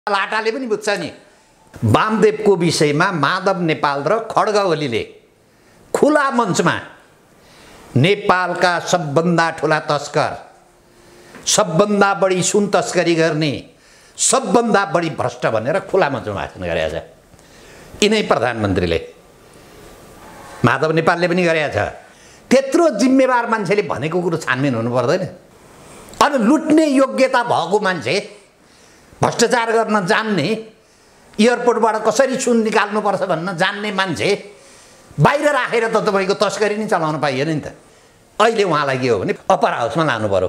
लाटाले पनि बुझ्छ नि। वामदेवको विषयमा माधव नेपाल र खड्ग ओलीले खुला मञ्चमा नेपालका सबभन्दा ठुला तस्कर, सबभन्दा बढी सुन तस्करी गर्ने, सबभन्दा बढी भ्रष्ट भनेर खुला मञ्चमा भाषण गरेका छ। यिनै प्रधानमन्त्रीले, माधव नेपालले पनि गरेका छ। त्यत्रो जिम्मेवार मान्छेले भनेको कुरो छानबिन हुनु पर्दैन? अनि लुट्ने योग्यता भएको मान्छे, भ्रष्टाचार गर्न जान्ने, एयरपोर्टबाट कसरी सुन निकाल्नुपर्छ भन्न जान्ने मान्छे बाहिर राखेर त तपाईँको तस्करी नै चलाउन पाइएन नि त। अहिले उहाँलाई के हो भने अप्पर हाउसमा लानु पर्यो।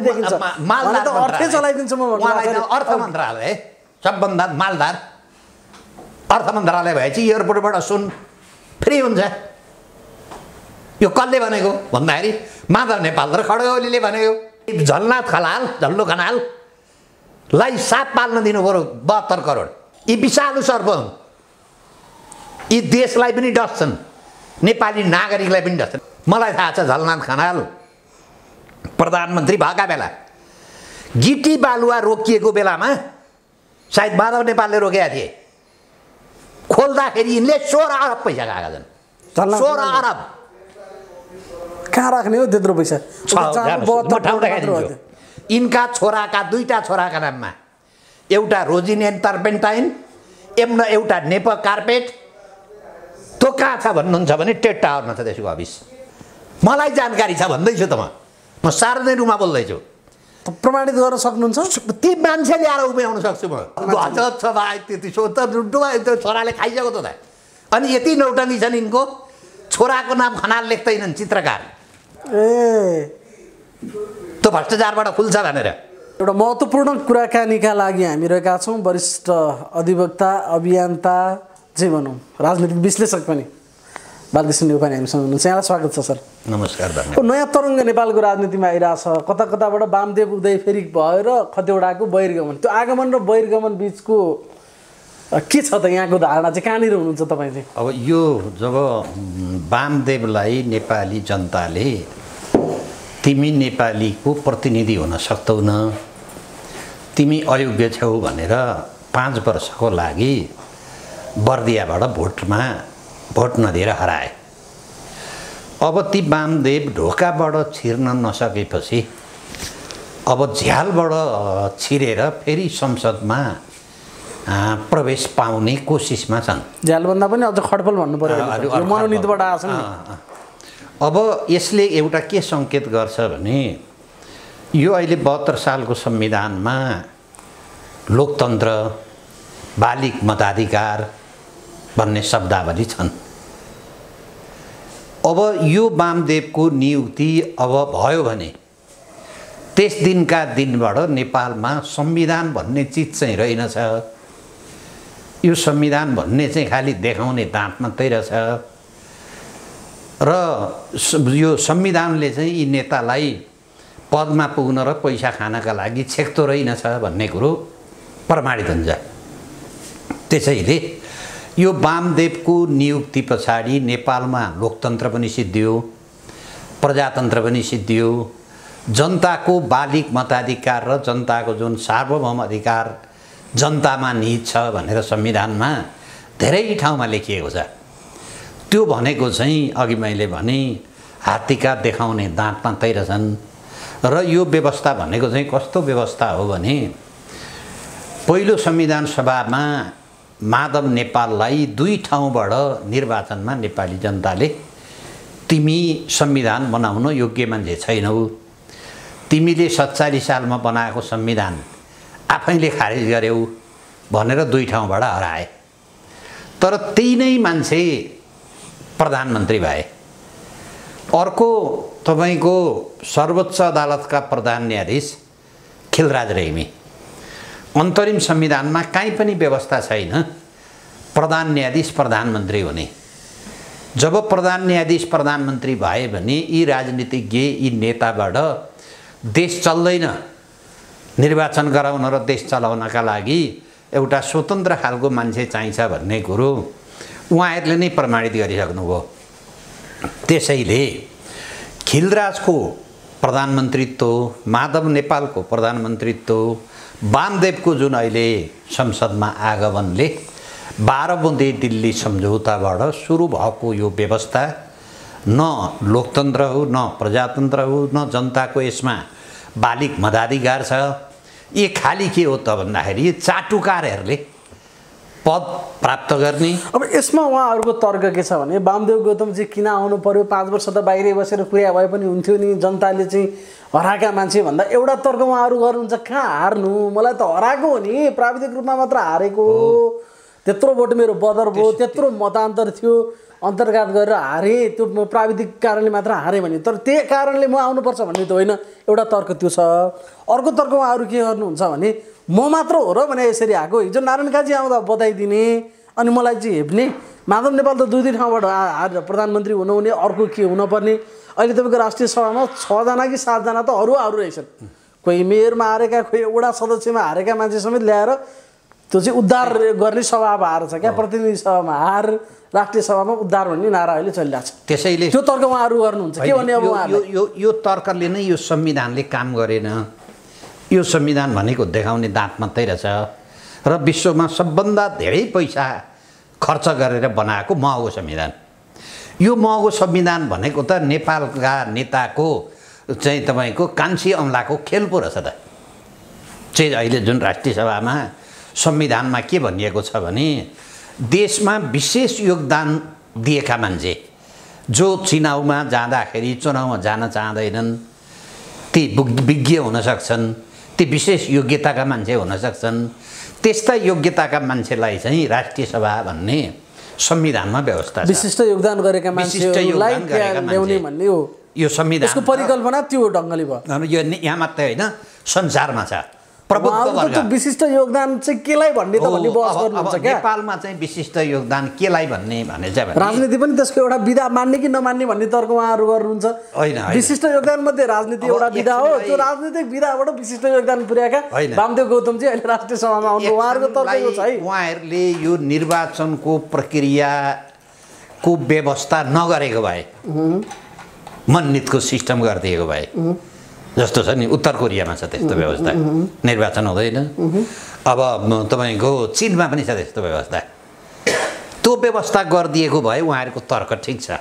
अर्थ मन्त्रालय सबभन्दा मालदार अर्थ मन्त्रालय भएपछि एयरपोर्टबाट सुन फ्री हुन्छ। यो कसले भनेको भन्दाखेरि माधव नेपाल र खड्ग ओलीले भनेको। झलनाथ खनाल, झल्लो खनाललाई साप पाल्न दिनु पर्यो 72 करोड। यी विषालु सर्प हुन्, यी देशलाई पनि डस्छन्, नेपाली नागरिकलाई पनि डस्छन्। मलाई थाहा छ झलनाथ खनाल प्रधानमन्त्री भएका बेला गिटी बालुवा रोकिएको बेलामा सायद माधव नेपालले रोकेका थिए। खोल्दाखेरि यिनले 16 अरब पैसा खाएका छन्। 16 अरब कहाँ राख्ने हो त्यत्रो पैसा? यिनका छोराका, दुईटा छोराका नाममा एउटा रोजिनेन टर्पेन्टाइन, एउटा नेप कार्पेट। त्यो कहाँ छ भन्नुहुन्छ भने टेट टावरमा छ त्यसको अफिस। मलाई जानकारी छ भन्दैछु त म सार्वजनिक रूपमा बोल्दैछु। प्रमाणित गर्न सक्नुहुन्छ? ती मान्छे ल्याएर उभ्याउन सक्छु म। गजब छ भाइ, त्यति छोराले खाइसक्यो त। अनि यति नौटङ्गी छन् यिनको, छोराको नाम खनाल लेख्दैनन् चित्रकार। त्यो भ्रष्टाचारबाट खुल्छ भनेर। एउटा महत्त्वपूर्ण कुराकानीका लागि हामी रहेका छौँ वरिष्ठ अधिवक्ता, अभियन्ता, जे भनौँ राजनीतिक विश्लेषक पनि बालकृष्ण नेउपाने हामीसँग हुनुहुन्छ। यहाँलाई स्वागत छ सर। नमस्कार। नयाँ तरङ्ग नेपालको राजनीतिमा आइरहेछ। कता कताबाट वामदेव उदय फेरि भएर खतेवडाको बहिर्गमन। त्यो आगमन र बहिर्गमन बिचको के छ त यहाँको धारणा चाहिँ? कहाँनिर हुनुहुन्छ तपाईँ चाहिँ? अब यो जब वामदेवलाई नेपाली जनताले तिमी नेपालीको प्रतिनिधि हुन सक्दैनौ, तिमी अयोग्य छौ भनेर 5 वर्षको लागि बर्दियाबाट भोट नदिएर हराए। अब ती वामदेव ढोकाबाट छिर्न नसकेपछि अब झ्यालबाट छिरेर फेरि संसदमा प्रवेश पाउने कोसिसमा छन्। झ्यालभन्दा पनि अझ खडपल भन्नु पर्यो, मनोनितबाट आछन्। अब यसले एउटा के सङ्केत गर्छ भने यो अहिले 72 सालको संविधानमा लोकतन्त्र, बालिक मताधिकार भन्ने शब्दावली छन्। अब यो वामदेवको नियुक्ति अब भयो भने त्यस दिनका दिनबाट नेपालमा संविधान भन्ने चिज चाहिँ रहेनछ। यो संविधान भन्ने चाहिँ खालि देखाउने दाँत मात्रै रहेछ र यो संविधानले चाहिँ यी नेतालाई पदमा पुग्न र पैसा खानका लागि छेक्तो रहेनछ भन्ने कुरो प्रमाणित हुन्छ। त्यसैले यो वामदेवको नियुक्ति पछाडि नेपालमा लोकतन्त्र पनि सिद्धियो, प्रजातन्त्र पनि सिद्धियो, जनताको बालिक मताधिकार र जनताको जुन सार्वभौम अधिकार जनतामा निहित छ भनेर संविधानमा धेरै ठाउँमा लेखिएको छ। त्यो भनेको चाहिँ अघि मैले भने हात्तीका देखाउने दाँत मात्रै रहेछन्। र यो व्यवस्था भनेको चाहिँ कस्तो व्यवस्था हो भने पहिलो संविधान सभामा माधव नेपाललाई 2 ठाउँबाट निर्वाचनमा नेपाली जनताले तिमी संविधान बनाउन योग्य मान्छे छैनौ, तिमीले 47 सालमा बनाएको संविधान आफैले खारेज गर्यौ भनेर 2 ठाउँबाट हराए। तर त्यही नै मान्छे प्रधानमन्त्री भए। अर्को तपाईको सर्वोच्च अदालतका प्रधान न्यायाधीश खिलराज रेग्मी। अन्तरिम संविधानमा कहीँ पनि व्यवस्था छैन प्रधान न्यायाधीश प्रधानमन्त्री हुने। जब प्रधान न्यायाधीश प्रधानमन्त्री भए भने यी राजनीतिज्ञ, यी नेताबाट देश चल्दैन, निर्वाचन गराउन र देश चलाउनका लागि एउटा स्वतन्त्र खालको मान्छे चाहिन्छ भन्ने कुरो उहाँहरूले नै प्रमाणित गरिसक्नुभयो। त्यसैले खिलराजको प्रधानमन्त्रीत्व, माधव नेपालको प्रधानमन्त्रीत्व, वामदेवको जुन अहिले संसदमा आगमनले 12 बुँदे दिल्ली सम्झौताबाट सुरु भएको यो व्यवस्था न लोकतन्त्र हो, न प्रजातन्त्र हो, न जनताको यसमा बालिक मताधिकार छ। यो खाली के हो त भन्दाखेरि चाटुकारहरूले पद प्राप्त गर्ने। अब यसमा उहाँहरूको तर्क के छ भने वामदेव गौतमजी किन आउनु पर्यो, 5 वर्ष त बाहिरै बसेर कुरा भए पनि हुन्थ्यो नि, जनताले चाहिँ हराएका मान्छे भन्दा एउटा तर्क उहाँहरू गर्नुहुन्छ कहाँ हार्नु, मलाई त हराएको हो नि, प्राविधिक रूपमा मात्र हारेको हो, त्यत्रो भोट मेरो बदर भयो, त्यत्रो मतान्तर थियो, अन्तर्घात गरेर हारेँ, त्यो प्राविधिक कारणले मात्र हारेँ भने, तर त्यही कारणले म आउनुपर्छ भन्ने त होइन, एउटा तर्क त्यो छ। अर्को तर्क उहाँहरू के गर्नुहुन्छ भने म मात्र हो र भने यसरी आएको, हिजो नारायण काजी आउँदा बताइदिने अनि मलाई चाहिँ हेप्ने। माधव नेपाल त 2 ठाउँबाट प्रधानमन्त्री हुनुहुने, अर्को के हुनपर्ने। अहिले तपाईँको राष्ट्रिय सभामा 6 जना कि 7 जना त अरू रहेछन्, कोही मेयरमा हारेका, कोही वडा सदस्यमा हारेका मान्छे समेत ल्याएर त्यो चाहिँ उद्धार गर्ने स्वभाव हार छ क्या। प्रतिनिधि सभामा हार, राष्ट्रिय सभामा उद्धार भन्ने नारा अहिले चलिरहेको छ। त्यसैले त्यो तर्क उहाँहरू गर्नुहुन्छ के भन्ने? अब यो तर्कले नै यो संविधानले काम गरेन। यो संविधान भनेको देखाउने दाँत मात्रै रहेछ र विश्वमा सबभन्दा धेरै पैसा खर्च गरेर बनाएको महँगो संविधान। यो महँगो संविधान भनेको त नेपालका नेताको चाहिँ तपाईँको कान्छी औँलाको खेल पो रहेछ त। चाहिँ अहिले जुन राष्ट्रिय सभामा संविधानमा के भनिएको छ भने देशमा विशेष योगदान दिएका मान्छे जो चुनावमा जाँदाखेरि चुनावमा जान चाहँदैनन्, ती विज्ञ हुन सक्छन्, ती विशेष योग्यताका मान्छे हुन सक्छन्, त्यस्ता योग्यताका मान्छेलाई चाहिँ राष्ट्रिय सभा भन्ने संविधानमा व्यवस्था छ। विशिष्ट योगदान गरेका मान्छेलाई ल्याउने भन्ने हो यो संविधान। यसको परिकल्पना त्यो ढङ्गले भयो। यो यहाँ मात्रै होइन, संसारमा छ। प्रभुत्व वर्ग विशिष्ट योगदान चाहिँ केलाई भन्ने त भन्ने बहस गर्नुहुन्छ क्या। नेपालमा चाहिँ विशिष्ट योगदान केलाई भन्ने भने चाहिँ राजनीति पनि त्यसको एउटा विधा मान्ने कि नमान्ने भन्ने तर्क उहाँहरू गर्नुहुन्छ। होइन, विशिष्ट योगदान मध्ये राजनीति एउटा विधा हो, त्यो राजनीतिक विधाबाट विशिष्ट योगदान पुर्याएका वामदेव गौतमजी अहिले राष्ट्रिय सभामा आउनु, उहाँहरूको तर्क यो छ है। उहाँहरूले यो निर्वाचनको प्रक्रियाको व्यवस्था नगरेको भए, मननीतको सिस्टम गरिदिएको भए, जस्तो छ नि उत्तर कोरियामा छ त्यस्तो व्यवस्था, निर्वाचन हुँदैन। अब तपाईँको चीनमा पनि छ त्यस्तो व्यवस्था। त्यो व्यवस्था गरिदिएको भए उहाँहरूको तर्क ठिक छ,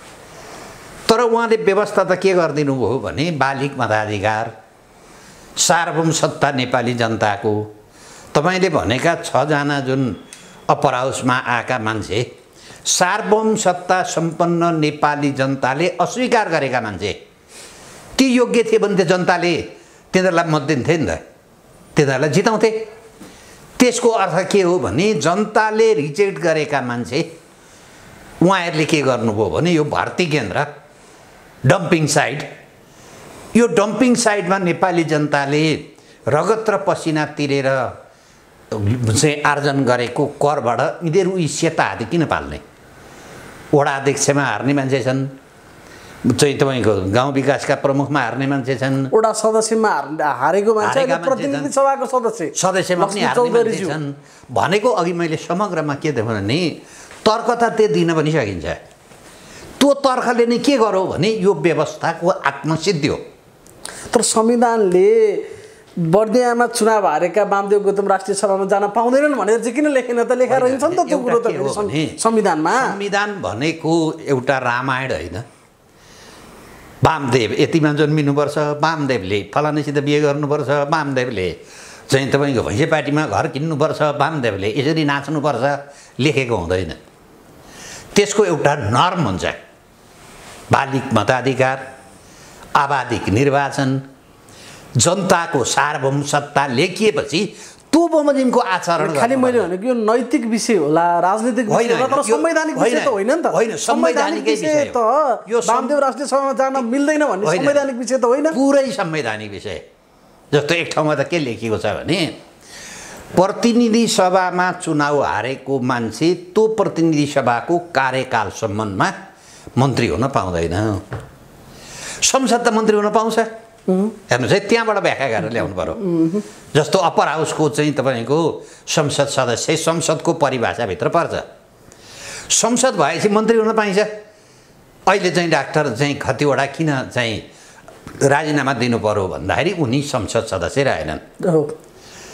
तर उहाँले व्यवस्था त के गरिदिनु भयो भने बालिक मताधिकार, सार्वभौम सत्ता नेपाली जनताको। तपाईँले भनेका 6 जना जुन अप्पर हाउसमा आएका मान्छे सार्वभौम सत्ता सम्पन्न नेपाली जनताले अस्वीकार गरेका मान्छे, ती योग्य थिए भने त जनताले तिनीहरूलाई मत दिन्थे नि त, तिनीहरूलाई जिताउँथे। त्यसको अर्थ के हो भने जनताले रिजेक्ट गरेका मान्छे उहाँहरूले के गर्नुभयो भने यो भर्ती केन्द्र, डम्पिङ साइट, यो डम्पिङ साइटमा नेपाली जनताले रगत र पसिना तिरेर चाहिँ आर्जन गरेको करबाट यिनीहरू यी सेता हाती किन पाल्ने? वडा अध्यक्षमा हार्ने मान्छे छन्, चाहिँ तपाईँको गाउँ विकासका प्रमुखमा हार्ने मान्छे छन्, वडा सदस्यमा हारेको मान्छे, प्रतिनिधि सभाको सदस्यमा पनि हार्ने मान्छे छन् भनेको। अघि मैले समग्रमा के देखेँ भने तर्क त त्यो दिन पनि सकिन्छ। त्यो तर्कले नै के गरौँ भने यो व्यवस्थाको आत्मसिद्धि हो। तर संविधानले बर्दियामा चुनाव हारेका वामदेव गौतम राष्ट्रिय सभामा जान पाउँदैनन् भनेर चाहिँ किन लेखेन त? लेखा रहन्छ नि त त्यो कुरो त संविधानमा। संविधान भनेको एउटा रामायण होइन। वामदेव यतिमा जन्मिनुपर्छ, वामदेवले फलानासित बिहे गर्नुपर्छ, वामदेवले चाहिँ तपाईँको भैँसे पार्टीमा घर किन्नुपर्छ, वामदेवले यसरी नाच्नुपर्छ लेखेको हुँदैन। त्यसको एउटा नर्म हुन्छ। बालिक मताधिकार, आबादिक निर्वाचन, जनताको सार्वभौम सत्ता लेखिएपछि त्यो बमोजिमको आचरण खालि मैले भनेको यो नैतिक विषय होला, राजनीतिक विषय होला, तर संवैधानिक विषय त होइन नि त। होइन, संवैधानिक विषय त यो वामदेव राष्ट्रिय सभामा जान मिल्दैन भन्ने संवैधानिक विषय त होइन, पुरै संवैधानिक विषय। जस्तो एक ठाउँमा त के लेखिएको छ भने प्रतिनिधि सभामा चुनाव हारेको मान्छे त्यो प्रतिनिधि सभाको कार्यकालसम्ममा मन्त्री हुन पाउँदैन। संसद त मन्त्री हुन पाउँछ। हेर्नुहोस् है, त्यहाँबाट व्याख्या गरेर ल्याउनु पर्यो। जस्तो अप्पर हाउसको चाहिँ तपाईँको संसद सदस्य संसदको परिभाषाभित्र पर्छ। संसद भएपछि मन्त्री हुन पाइन्छ। अहिले चाहिँ डाक्टर चाहिँ खतिवडा किन चाहिँ राजीनामा दिनु पर्यो भन्दाखेरि उनी संसद सदस्य रहेनन्।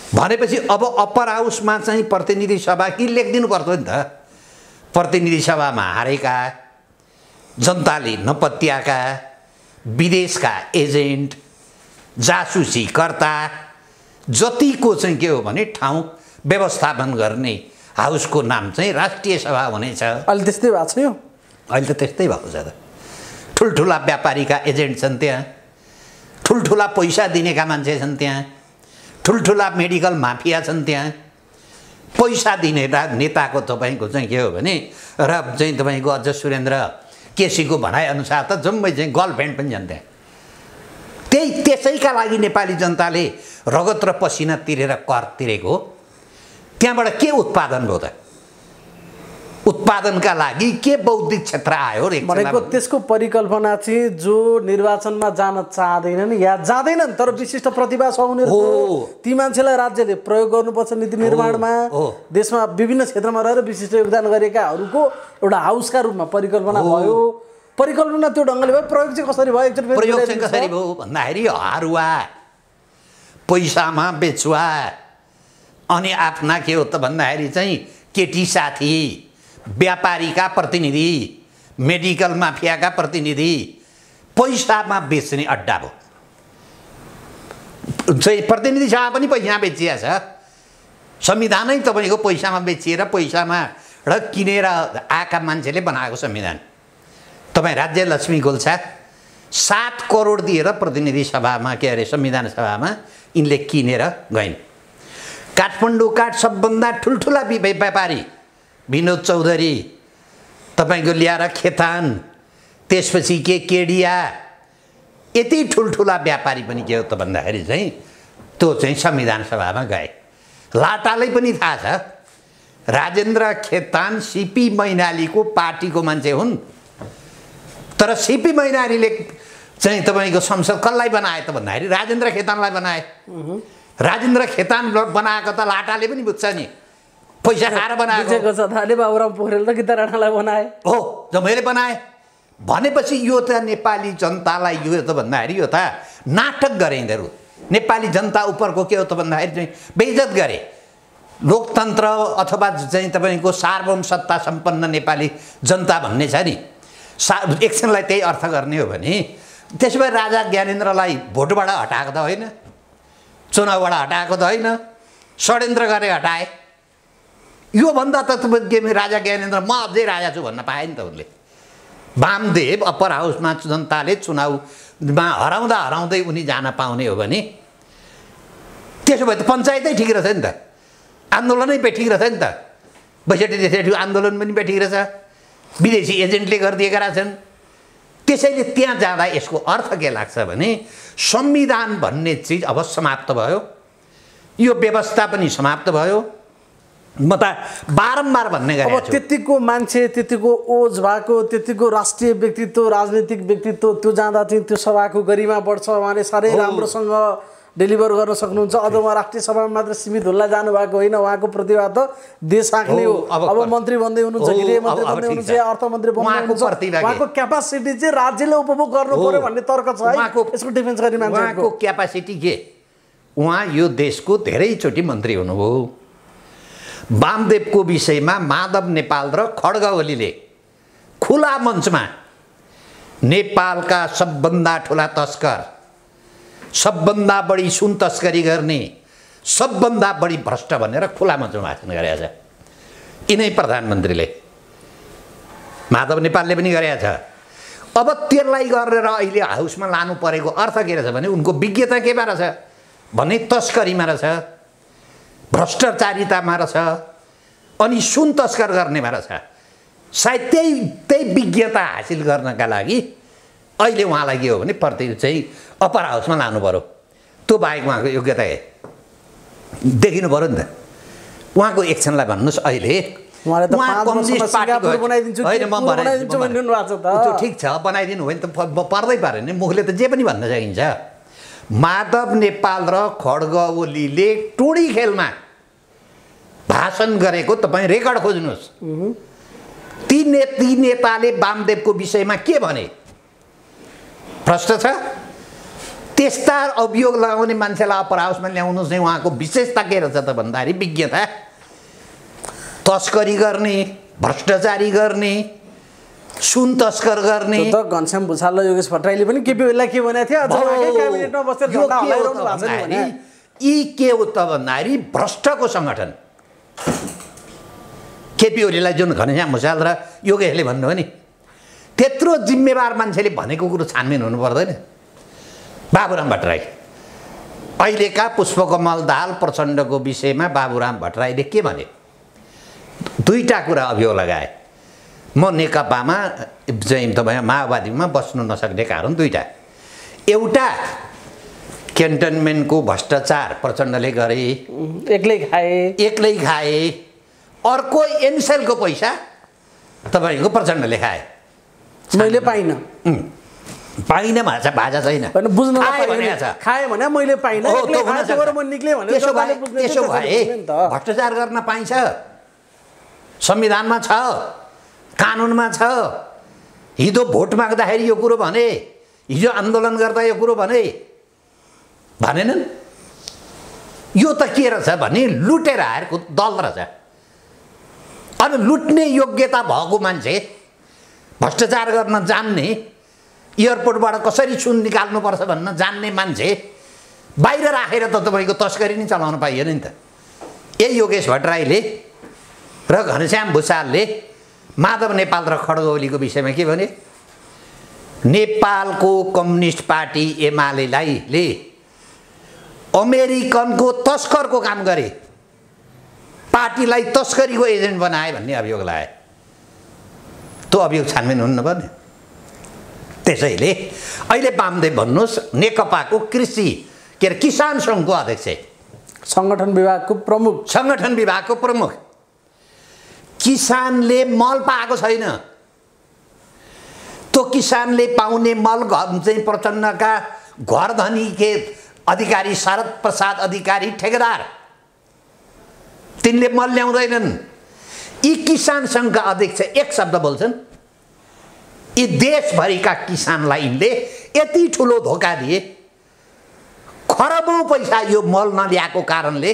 भनेपछि अब अप्पर हाउसमा चाहिँ प्रतिनिधि सभा कि लेखिदिनु पर्थ्यो नि त, प्रतिनिधि सभामा हारेका, जनताले नपत्याएका, विदेशका एजेन्ट, जासुसीकर्ता जतिको चाहिँ के हो भने ठाउँ व्यवस्थापन गर्ने हाउसको नाम चाहिँ राष्ट्रिय सभा हुनेछ। अहिले त्यस्तै भएको छ यो, अहिले त त्यस्तै भएको छ त। ठुल्ठुला व्यापारीका एजेन्ट छन् त्यहाँ, ठुल्ठुला पैसा दिनेका मान्छे छन् त्यहाँ, ठुल्ठुला मेडिकल माफिया छन् त्यहाँ। पैसा दिने नेताको तपाईँको चाहिँ के हो भने र चाहिँ तपाईँको अझ सुरेन्द्र केसीको भनाइअनुसार त जम्मै चाहिँ गर्लफ्रेन्ड पनि छन् त्यहाँ। त्यसैका लागि नेपाली जनताले रगत र पसिना तिरेर कर तिरेको हो। त्यहाँबाट के उत्पादन भयो त? उत्पादनका लागि के बौद्धिक क्षेत्र आयो भनेको त्यसको परिकल्पना चाहिँ जो निर्वाचनमा जान चाहँदैनन् या जाँदैनन् तर विशिष्ट प्रतिभा छ उनीहरूको, ती मान्छेलाई राज्यले प्रयोग गर्नुपर्छ नीति निर्माणमा। देशमा विभिन्न क्षेत्रमा रहेर विशिष्ट योगदान गरेकाहरूको एउटा हाउसका रूपमा परिकल्पना भयो। परिकल्पना त्यो ढङ्गले भयो, प्रयोग चाहिँ कसरी भयो? प्रयोग चाहिँ कसरी भयो भन्दाखेरि हारुवा, पैसामा बेचुवा, अनि आफ्ना के हो त भन्दाखेरि चाहिँ केटी साथी, व्यापारीका प्रतिनिधि, मेडिकल माफियाका प्रतिनिधि, पैसामा बेच्ने अड्डा भयो। चाहिँ प्रतिनिधि सभा पनि पैसामा बेचिया छ, संविधानै तपाईँको पैसामा बेचिएर पैसामा र किनेर आएका मान्छेले बनाएको संविधान। तपाईँ राज्य लक्ष्मी गोल्छा 7 करोड दिएर प्रतिनिधि सभामा के अरे संविधान सभामा यिनले किनेर गइन्। काठमाडौँका सबभन्दा ठुल्ठुला व्यापारी विनोद चौधरी तपाईँको ल्याएर खेतान, त्यसपछि के केडिया, यति ठुल्ठुला व्यापारी पनि के हो त भन्दाखेरि चाहिँ त्यो चाहिँ संविधान सभामा गए। लाटालाई पनि थाहा छ राजेन्द्र खेतान सिपी मैनालीको पार्टीको मान्छे हुन्, तर सिपी मैनालीले चाहिँ तपाईँको संसद कसलाई बनाए त भन्दाखेरि राजेन्द्र खेतानलाई बनाए। राजेन्द्र खेतान बनाएको त लाटाले पनि बुझ्छ नि, पैसा खाएर बनाएको छ। बाबुराम पोखरेल र गीता राणालाई बनाए हो, जो मैले बनाएँ भनेपछि यो त नेपाली जनतालाई यो त भन्दाखेरि यो त नाटक गरे यिनीहरू। नेपाली जनता उपरको के हो त भन्दाखेरि चाहिँ बेइज्जत गरे। लोकतन्त्र अथवा चाहिँ तपाईँको सार्वभौम सत्ता सम्पन्न नेपाली जनता भन्ने छ नि, एकछिनलाई त्यही अर्थ गर्ने हो भने त्यसो भए राजा ज्ञानेन्द्रलाई भोटबाट हटाएको त होइन, चुनावबाट हटाएको त होइन, षड्यन्त्र गरे हटाए। योभन्दा त राजा ज्ञानेन्द्र म अझै राजा छु भन्न पाए नि त उनले। वामदेव अप्पर हाउसमा जनताले चुनावमा हराउँदा हराउँदै उनी जान पाउने हो भने त्यसो भए त पञ्चायतै ठिक रहेछ नि त, आन्दोलनै ठिक रहेछ नि त। 62 आन्दोलन पनि ठिक रहेछ, विदेशी एजेन्टले गरिदिएका रहेछन्। त्यसैले त्यहाँ जाँदा यसको अर्थ के लाग्छ भने संविधान भन्ने चिज अब समाप्त भयो, यो व्यवस्था पनि समाप्त भयो। म त बारम्बार भन्ने गरेँ अब त्यतिको मान्छे, त्यतिको ओज भएको, त्यतिको राष्ट्रिय व्यक्तित्व, राजनीतिक व्यक्तित्व त्यो जाँदा चाहिँ त्यो सभाको गरिमा बढ्छ। उहाँले साह्रै राम्रोसँग डेलिभर गर्न सक्नुहुन्छ। अझ उहाँ राष्ट्रिय सभामा मात्र सीमित हुँदा जानुभएको होइन, उहाँको प्रतिभा त देश आँख्ने हो। अब मन्त्री बन्दै हुनुहुन्छ, गृह मन्त्री बन्दै हुनुहुन्छ, अर्थमन्त्री बन्दै हुनुहुन्छ, उहाँको क्यापासिटी चाहिँ राज्यले उपभोग गर्नु पर्यो भन्ने तर्क छ है। यसको डिफेन्स गर्ने मान्छे उहाँको क्यापासिटी के? उहाँ यो देशको धेरैचोटि मन्त्री हुनुभयो। वामदेवको विषयमा माधव नेपाल र खड्ग ओलीले खुला मञ्चमा नेपालका सबभन्दा ठुला तस्कर, सबभन्दा बढी सुन तस्करी गर्ने, सबभन्दा बढी भ्रष्ट भनेर खुला मञ्चमा भाषण गरेका छ। यिनै प्रधानमन्त्रीले, माधव नेपालले पनि गरेका छ। अब त्यसलाई गरेर अहिले हाउसमा लानु परेको अर्थ के रहेछ भने उनको विज्ञता केमा रहेछ भने तस्करीमा रहेछ, भ्रष्टाचारितामा रहेछ, अनि सुन तस्कर गर्नेमा रहेछ। सायद त्यही विज्ञता हासिल गर्नका लागि अहिले उहाँलाई के हो भने प्रति चाहिँ अप्पर हाउसमा लानु पऱ्यो। त्यो बाहेक उहाँको योग्यता देखिनु पऱ्यो नि त। उहाँको एक्सनलाई भन्नुहोस् अहिले ठिक छ बनाइदिनु हो भने त पर्दै पऱ्यो नि, मुखले त जे पनि भन्न सकिन्छ। माधव नेपाल र खड्ग ओलीले टोडी खेलमा भाषण गरेको तपाईँ रेकर्ड खोज्नुहोस्। ती नेताले वामदेवको विषयमा के भने? भ्रष्ट छ, त्यस्ता अभियोग लगाउने मान्छेलाई अप्पर हाउसमा ल्याउनु चाहिँ उहाँको विशेषता के रहेछ त भन्दाखेरि विज्ञता तस्करी गर्ने भ्रष्टाचारी गर्ने सुन तस्कर गर्ने त घनश्याम भुसाल र योगेश भट्टराईले पनि केपी ओलीलाई के भनेको थियो क्याबिनेटमा बसेर झन्डा हल्लाइरहनु भएको छ नि भने यी के हो त भन्दाखेरि भ्रष्टको सङ्गठन केपी ओलीलाई जुन घनश्याम भुसाल र योगेशले भन्नुभयो नि त्यत्रो जिम्मेवार मान्छेले भनेको कुरो छानबिन हुनु पर्दैन बाबुराम भट्टराई अहिलेका पुष्पकमल दाहाल प्रचण्डको विषयमा बाबुराम भट्टराईले के भने दुईटा कुरा अभियोग लगाए म नेकपामा चाहिँ तपाईँ माओवादीमा बस्नु नसक्ने कारण दुईटा एउटा क्यान्टनमेन्टको भ्रष्टाचार प्रचण्डले गरे एक्लै खाए अर्को एनसेलको पैसा तपाईँको प्रचण्डले खाए मैले पाइनँ पाइनँ भाषा छैन बुझ्नु खाएँ भने मैले पाइनँ त्यसो भए भ्रष्टाचार गर्न पाइन्छ संविधानमा छ कानुनमा छ हिजो भोट माग्दाखेरि यो कुरो भने हिजो आन्दोलन गर्दा यो कुरो भनेनन् यो त के रहेछ भने लुटेर आएको दल रहेछ अनि लुट्ने योग्यता भएको मान्छे भ्रष्टाचार गर्न जान्ने एयरपोर्टबाट कसरी सुन निकाल्नुपर्छ भन्न जान्ने मान्छे बाहिर राखेर त तपाईँको तस्करी नै चलाउन पाइएन नि त यही योगेश भट्टराईले र घनश्याम भुसालले माधव नेपाल र खड्गौलीको विषयमा के भने नेपालको कम्युनिस्ट पार्टी एमालेले अमेरिकनको तस्करको काम गरे पार्टीलाई तस्करीको एजेन्ट बनाए भन्ने अभियोग लगाए त्यो अभियोग छानबिन हुनु नपर्ने त्यसैले अहिले वामदेव भन्नुहोस् नेकपाको कृषि के अरे किसान सङ्घको अध्यक्ष सङ्गठन विभागको प्रमुख किसानले मल पाएको छैन त्यो किसानले पाउने मल चाहिँ प्रचण्डका घर धनी के अधिकारी शरद प्रसाद अधिकारी ठेकेदार तिनले मल ल्याउँदैनन् यी किसान सङ्घका अध्यक्ष एक शब्द बोल्छन् यी देशभरिका किसानलाई यिनले यति ठुलो धोका दिए खरबौँ पैसा यो मल नल्याएको कारणले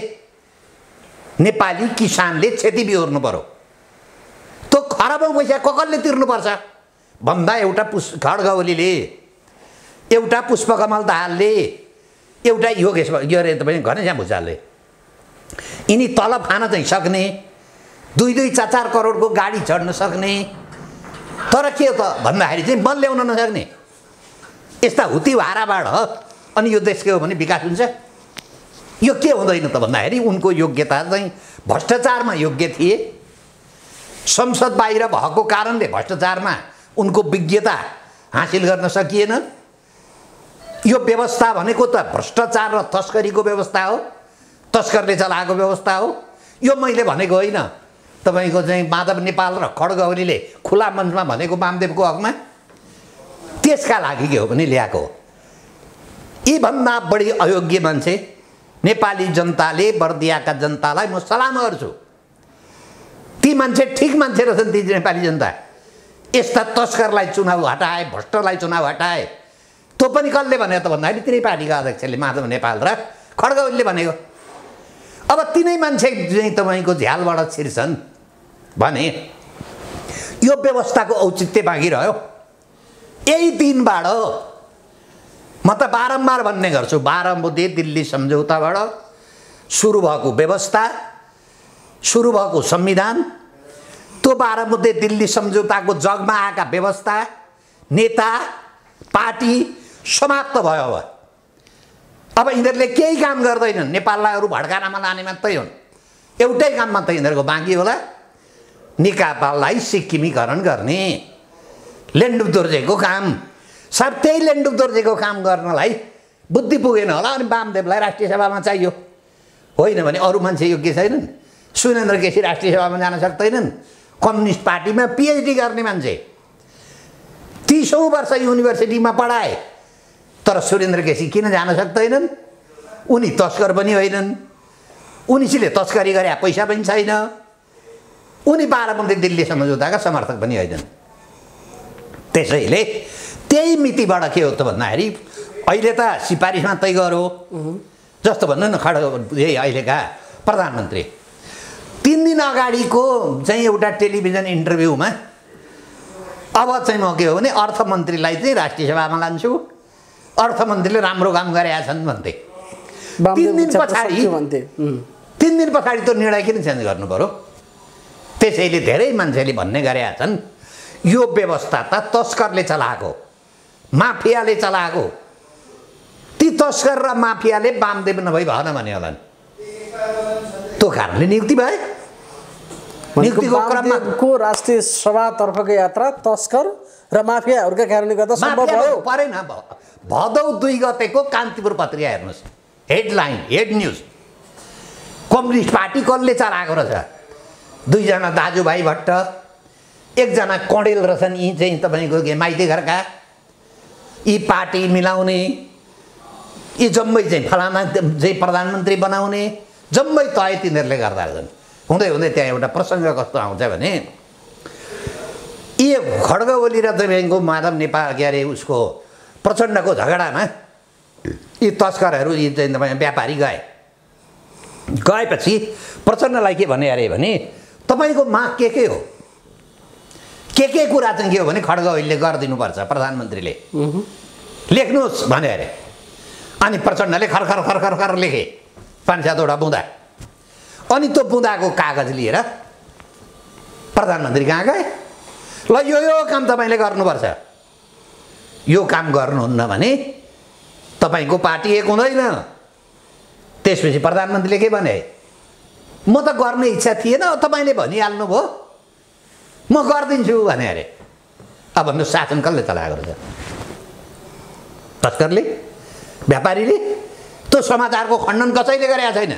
नेपाली किसानले क्षति बिहोर्नु पर्यो त्यो खरबौँ पैसा कसले तिर्नुपर्छ भन्दा एउटा खड्गौलीले एउटा पुष्पकमल दाहालले एउटा योगेश तपाईँ घनश्याम भुसालले यिनी तलब खान चाहिँ सक्ने 2-4 करोडको गाडी चढ्न सक्ने तर के हो त भन्दाखेरि चाहिँ मल ल्याउन नसक्ने यस्ता हुती भाराबाट अनि यो देश के हो भने विकास हुन्छ यो के हुँदैन त भन्दाखेरि उनको योग्यता चाहिँ भ्रष्टाचारमा योग्य थिए संसद बाहिर भएको कारणले भ्रष्टाचारमा उनको विज्ञता हासिल गर्न सकिएन यो व्यवस्था भनेको त भ्रष्टाचार र तस्करीको व्यवस्था हो तस्करले चलाएको व्यवस्था हो यो मैले भनेको होइन तपाईँको चाहिँ माधव नेपाल र खड्गौलीले खुला मञ्चमा भनेको वामदेवको हकमा त्यसका लागि के हो भने ल्याएको यीभन्दा बढी अयोग्य मान्छे नेपाली जनताले बर्दियाका जनतालाई म सलाम गर्छु ती मान्छे ठिक मान्छे रहेछन् ती नेपाली जनता यस्ता तस्करलाई चुनाव हटाए भ्रष्टलाई चुनाव हटाए त्यो पनि कसले भने त भन्दाखेरि तिनै पार्टीका अध्यक्षले माधव नेपाल र खड्गौलीले भनेको अब तिनै मान्छे चाहिँ तपाईँको झ्यालबाट छिर्छन् भने यो व्यवस्थाको औचित्य बाँकी रह्यो यही दिनबाट म त बारम्बार भन्ने गर्छु 12 बुँदे दिल्ली सम्झौताबाट सुरु भएको व्यवस्था सुरु भएको संविधान त्यो 12 बुँदे दिल्ली सम्झौताको जगमा आएका व्यवस्था नेता पार्टी समाप्त भयो अब यिनीहरूले केही काम गर्दैनन् नेपाललाई अरू भड्कानामा लाने मात्रै हुन् एउटै काम मात्रै यिनीहरूको बाँकी होला नेकपालाई सिक्किमीकरण गर्ने लेन्डुप दोर्जेको काम सब त्यही लेन्डुप दोर्जेको काम गर्नलाई बुद्धि पुगेन होला अनि वामदेवलाई राष्ट्रिय सभामा चाहियो होइन भने अरू मान्छे योग्य छैनन् सुरेन्द्र केसी राष्ट्रिय सभामा जान सक्दैनन् कम्युनिस्ट पार्टीमा पिएचडी गर्ने मान्छे 30 वर्ष युनिभर्सिटीमा पढाए तर सुरेन्द्र केसी किन जान सक्दैनन् उनी तस्कर पनि होइनन् उनीले तस्करी गरे पैसा पनि छैन उनी 12 बुँदे दिल्ली सम्झौताका समर्थक पनि होइनन् त्यसैले त्यही मितिबाट के हो त भन्दाखेरि अहिले त सिफारिस मात्रै गरो जस्तो भन्नु न यही अहिलेका प्रधानमन्त्री 3 दिन अगाडिको चाहिँ एउटा टेलिभिजन इन्टरभ्यूमा अब चाहिँ म के हो भने अर्थमन्त्रीलाई चाहिँ राष्ट्रिय सभामा लान्छु अर्थमन्त्रीले राम्रो काम गरेका छन् भन्थे 3 दिन पछाडि त्यो निर्णय किन चेन्ज गर्नु पर्यो त्यसैले धेरै मान्छेले भन्ने गरेका छन् यो व्यवस्था त तस्करले चलाएको माफियाले चलाएको ती तस्कर र माफियाले वामदेव नभई भएन भने होला नि त्यो कारणले नियुक्ति भए नियुक्तिको क्रममा को राष्ट्रिय सभातर्फको यात्रा तस्कर र माफियाहरूका कारणले गर्दा सम्भव भयो परेन भदौ 2 गतेको कान्तिपुर पत्रिका हेर्नुहोस् headline head news communist party कसले चलाएको रहेछ 2 जना दाजुभाइ भट्ट 1 जना कडेल रहेछन् यी चाहिँ तपाईँको माइती घरका यी पार्टी मिलाउने यी जम्मै चाहिँ फलाना चाहिँ प्रधानमन्त्री बनाउने जम्मै तय तिनीहरूले गर्दा रहेछन् हुँदै हुँदै त्यहाँ एउटा प्रसङ्ग कस्तो आउँछ भने यी खड्ग ओली र तपाईँको माधव नेपाल के अरे उसको प्रचण्डको झगडामा यी तस्करहरू यी चाहिँ तपाईँ व्यापारी गएपछि प्रचण्डलाई के भने अरे भने तपाईँको माग के हो के कुरा चाहिँ के हो भने खड्ग ओलीले गरिदिनुपर्छ प्रधानमन्त्रीले लेख्नुहोस् भने अरे अनि प्रचण्डले खरखर खरखर खर लेखे 5-7 बुँदा अनि त्यो बुँदाको कागज लिएर प्रधानमन्त्री कहाँ गए ल यो काम तपाईँले गर्नुपर्छ यो काम गर्नुहुन्न भने तपाईँको पार्टी एक हुँदैन त्यसपछि प्रधानमन्त्रीले के भने म त गर्ने इच्छा थिएन तपाईँले भनिहाल्नु भयो म गरिदिन्छु भने अरे अब भन्नु शासन कसले चलाएको रहेछ तस्करले व्यापारीले त्यो समाचारको खण्डन कसैले गरेका छैन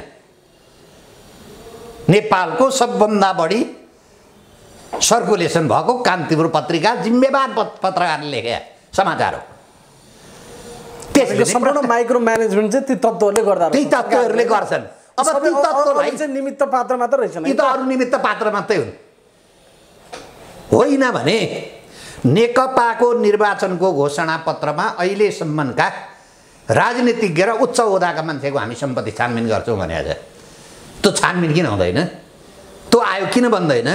नेपालको सबभन्दा बढी सर्कुलेसन भएको कान्तिपुर पत्रिका जिम्मेवार पत्रकारले लेखे समाचार हो त्यसले सम्पूर्ण माइक्रो म्यानेजमेन्ट चाहिँ ती तत्त्वहरूले गर्दा ती तत्त्वहरूले गर्छन् अब ती तत्त्वलाई चाहिँ निमित्त पात्र मात्र रहेछन् यी त अरू निमित्त पात्र मात्रै हुन् होइन भने नेकपाको निर्वाचनको घोषणा पत्रमा अहिलेसम्मका राजनीतिज्ञ र उच्च ओहदाका मान्छेको हामी सम्पत्ति छानबिन गर्छौँ भने आज त्यो छानबिन किन हुँदैन त्यो आयो किन भन्दैन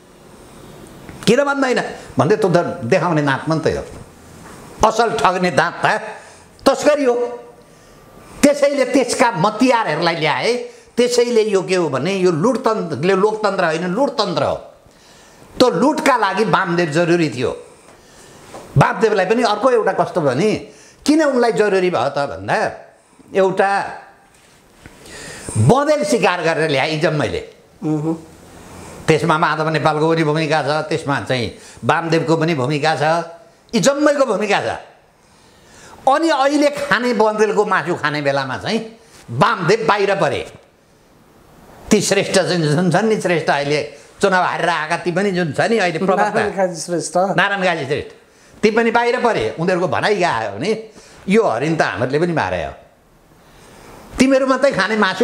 भन्दै त्यो देखाउने दाँत मात्रै हो असल ठग्ने दाँत त तस्करी हो त्यसैले त्यसका मतियारहरूलाई ल्याए त्यसैले यो के हो भने यो लुटतन्त्रले लोकतन्त्र होइन लुटतन्त्र हो त्यो लुटका लागि वामदेव जरुरी थियो वामदेवलाई पनि अर्को एउटा कस्तो भने किन उनलाई जरुरी भयो त भन्दा एउटा बँदेल शिकार गरेर ल्याए जम्मैले त्यसमा माधव नेपालको पनि भूमिका छ त्यसमा चाहिँ वामदेवको पनि भूमिका छ यी जम्मैको भूमिका छ अनि अहिले खाने बँदेलको मासु खाने बेलामा चाहिँ वामदेव बाहिर परे ती श्रेष्ठ जुन छन् नि श्रेष्ठ अहिले चुनाव हारेर आएका ती पनि जुन छ नि अहिले नारायण काजी श्रेष्ठ ती पनि बाहिर परे उनीहरूको भनाइ के आयो भने यो हरिण त हामीहरूले पनि मारे हो तिमीहरू मात्रै खाने मासु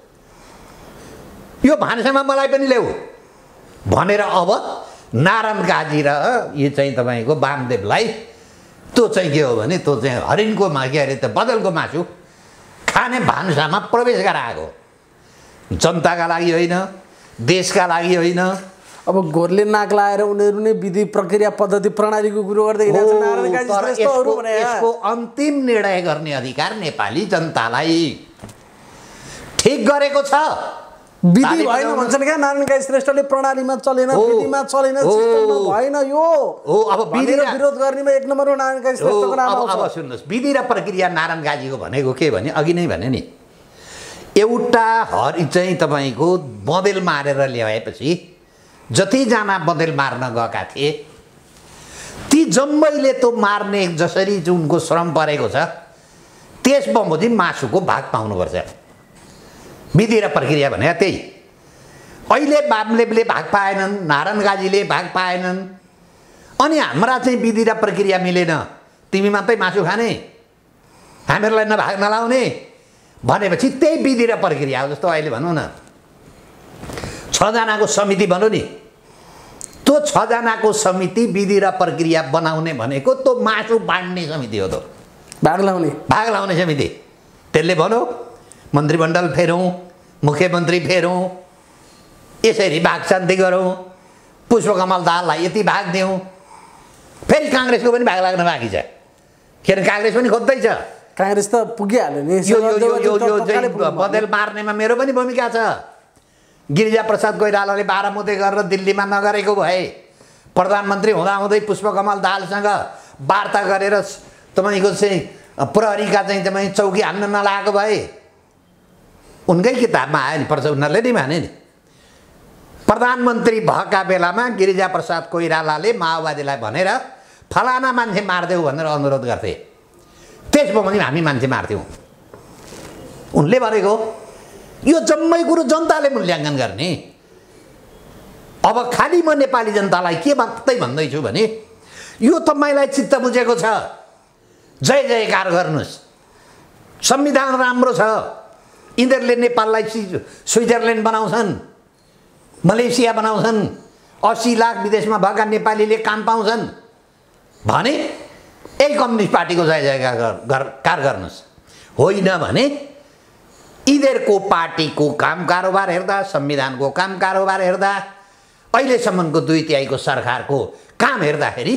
यो भान्सामा मलाई पनि ल्याऊ भनेर अब नारायण काजी र यो चाहिँ तपाईँको वामदेवलाई त्यो चाहिँ के हो भने त्यो चाहिँ हरिणको के अरे त्यो बदलको मासु खाने भान्सामा प्रवेश गराएको जनताका लागि होइन देशका लागि होइन अब घोरले नाक लाएर उनीहरू नै विधि प्रक्रिया पद्धति प्रणालीको कुरो गर्दै यसको अन्तिम निर्णय गर्ने अधिकार नेपाली जनतालाई ठिक गरेको छ विधि भएन भन्छन् क्या नारायण काजी श्रेष्ठले प्रणालीमा चलेन विधिमा चलेन सिस्टममा भएन यो हो अब विधि विरोध गर्नेमा 1 नम्बरमा नारायण काजी श्रेष्ठको नाम आउँछ अब सुन्नुहोस् विधि र प्रक्रिया नारायण काजीको भनेको के भने अघि नै भने नि एउटा हरि चाहिँ तपाईँको बँदेल मारेर ल्याएपछि जतिजना बँदेल मार्न गएका थिए ती जम्मैले त्यो मार्ने जसरी उनको श्रम परेको छ त्यस बमोजिम मासुको भाग पाउनुपर्छ विधि र प्रक्रिया भने त्यही अहिले वामदेवले भाग पाएनन् नारायण काजीले भाग पाएनन् अनि हाम्रा चाहिँ विधि र प्रक्रिया मिलेन तिमी मात्रै मासु खाने हामीहरूलाई नभाग नलाउने भनेपछि त्यही विधि र प्रक्रिया हो जस्तो अहिले भनौँ न 6 जनाको समिति भनौँ नि त्यो 6 जनाको समिति विधि र प्रक्रिया बनाउने भनेको त्यो मासु बाँड्ने समिति हो त भाग लाउने समिति त्यसले भन्यो मन्त्रीमण्डल फेरौँ, मुख्यमन्त्री फेरौँ, यसरी भाग शान्ति गरौँ, पुष्पकमल दाहाललाई यति भाग दिउँ। फेरि काङ्ग्रेसको पनि भाग लाग्न बाँकी छ, किनभने काङ्ग्रेस पनि खोज्दैछ। काङ्ग्रेस त पुगिहाल्यो नि। यो चाहिँ बदल मार्नेमा मेरो पनि भूमिका छ। गिरिजा प्रसाद कोइरालाले बारामुते गरेर दिल्लीमा नगरेको भए, प्रधानमन्त्री हुँदाहुँदै पुष्पकमल दाहालसँग वार्ता गरेर तपाईँको चाहिँ प्रहरीका चाहिँ तपाईँ चौकी हान्न नलागेको भए उनकै किताबमा आयो नि, पर्छ उनीहरूले नै भने नि। प्रधानमन्त्री भएका बेलामा गिरिजा प्रसाद कोइरालाले माओवादीलाई भनेर फलाना मान्छे मारिदेऊ भनेर अनुरोध गर्थे, त्यसमा पनि हामी मान्छे मार्थ्यौँ। उनले भनेको यो जम्मै कुरो जनताले मूल्याङ्कन गर्ने। अब खालि म नेपाली जनतालाई के मात्रै भन्दैछु भने यो तपाईँलाई चित्त बुझेको छ, जय जयकार गर्नुहोस्, संविधान राम्रो छ, यिनीहरूले नेपाललाई स्विजरल्यान्ड बनाउँछन्, मलेसिया बनाउँछन्, 80 लाख विदेशमा भएका नेपालीले काम पाउँछन् भने यही कम्युनिस्ट पार्टीको जय जयकार गर्नुहोस्। होइन भने यिनीहरूको पार्टीको काम कारोबार हेर्दा, संविधानको काम कारोबार हेर्दा, अहिलेसम्मको 2/3 सरकारको काम हेर्दाखेरि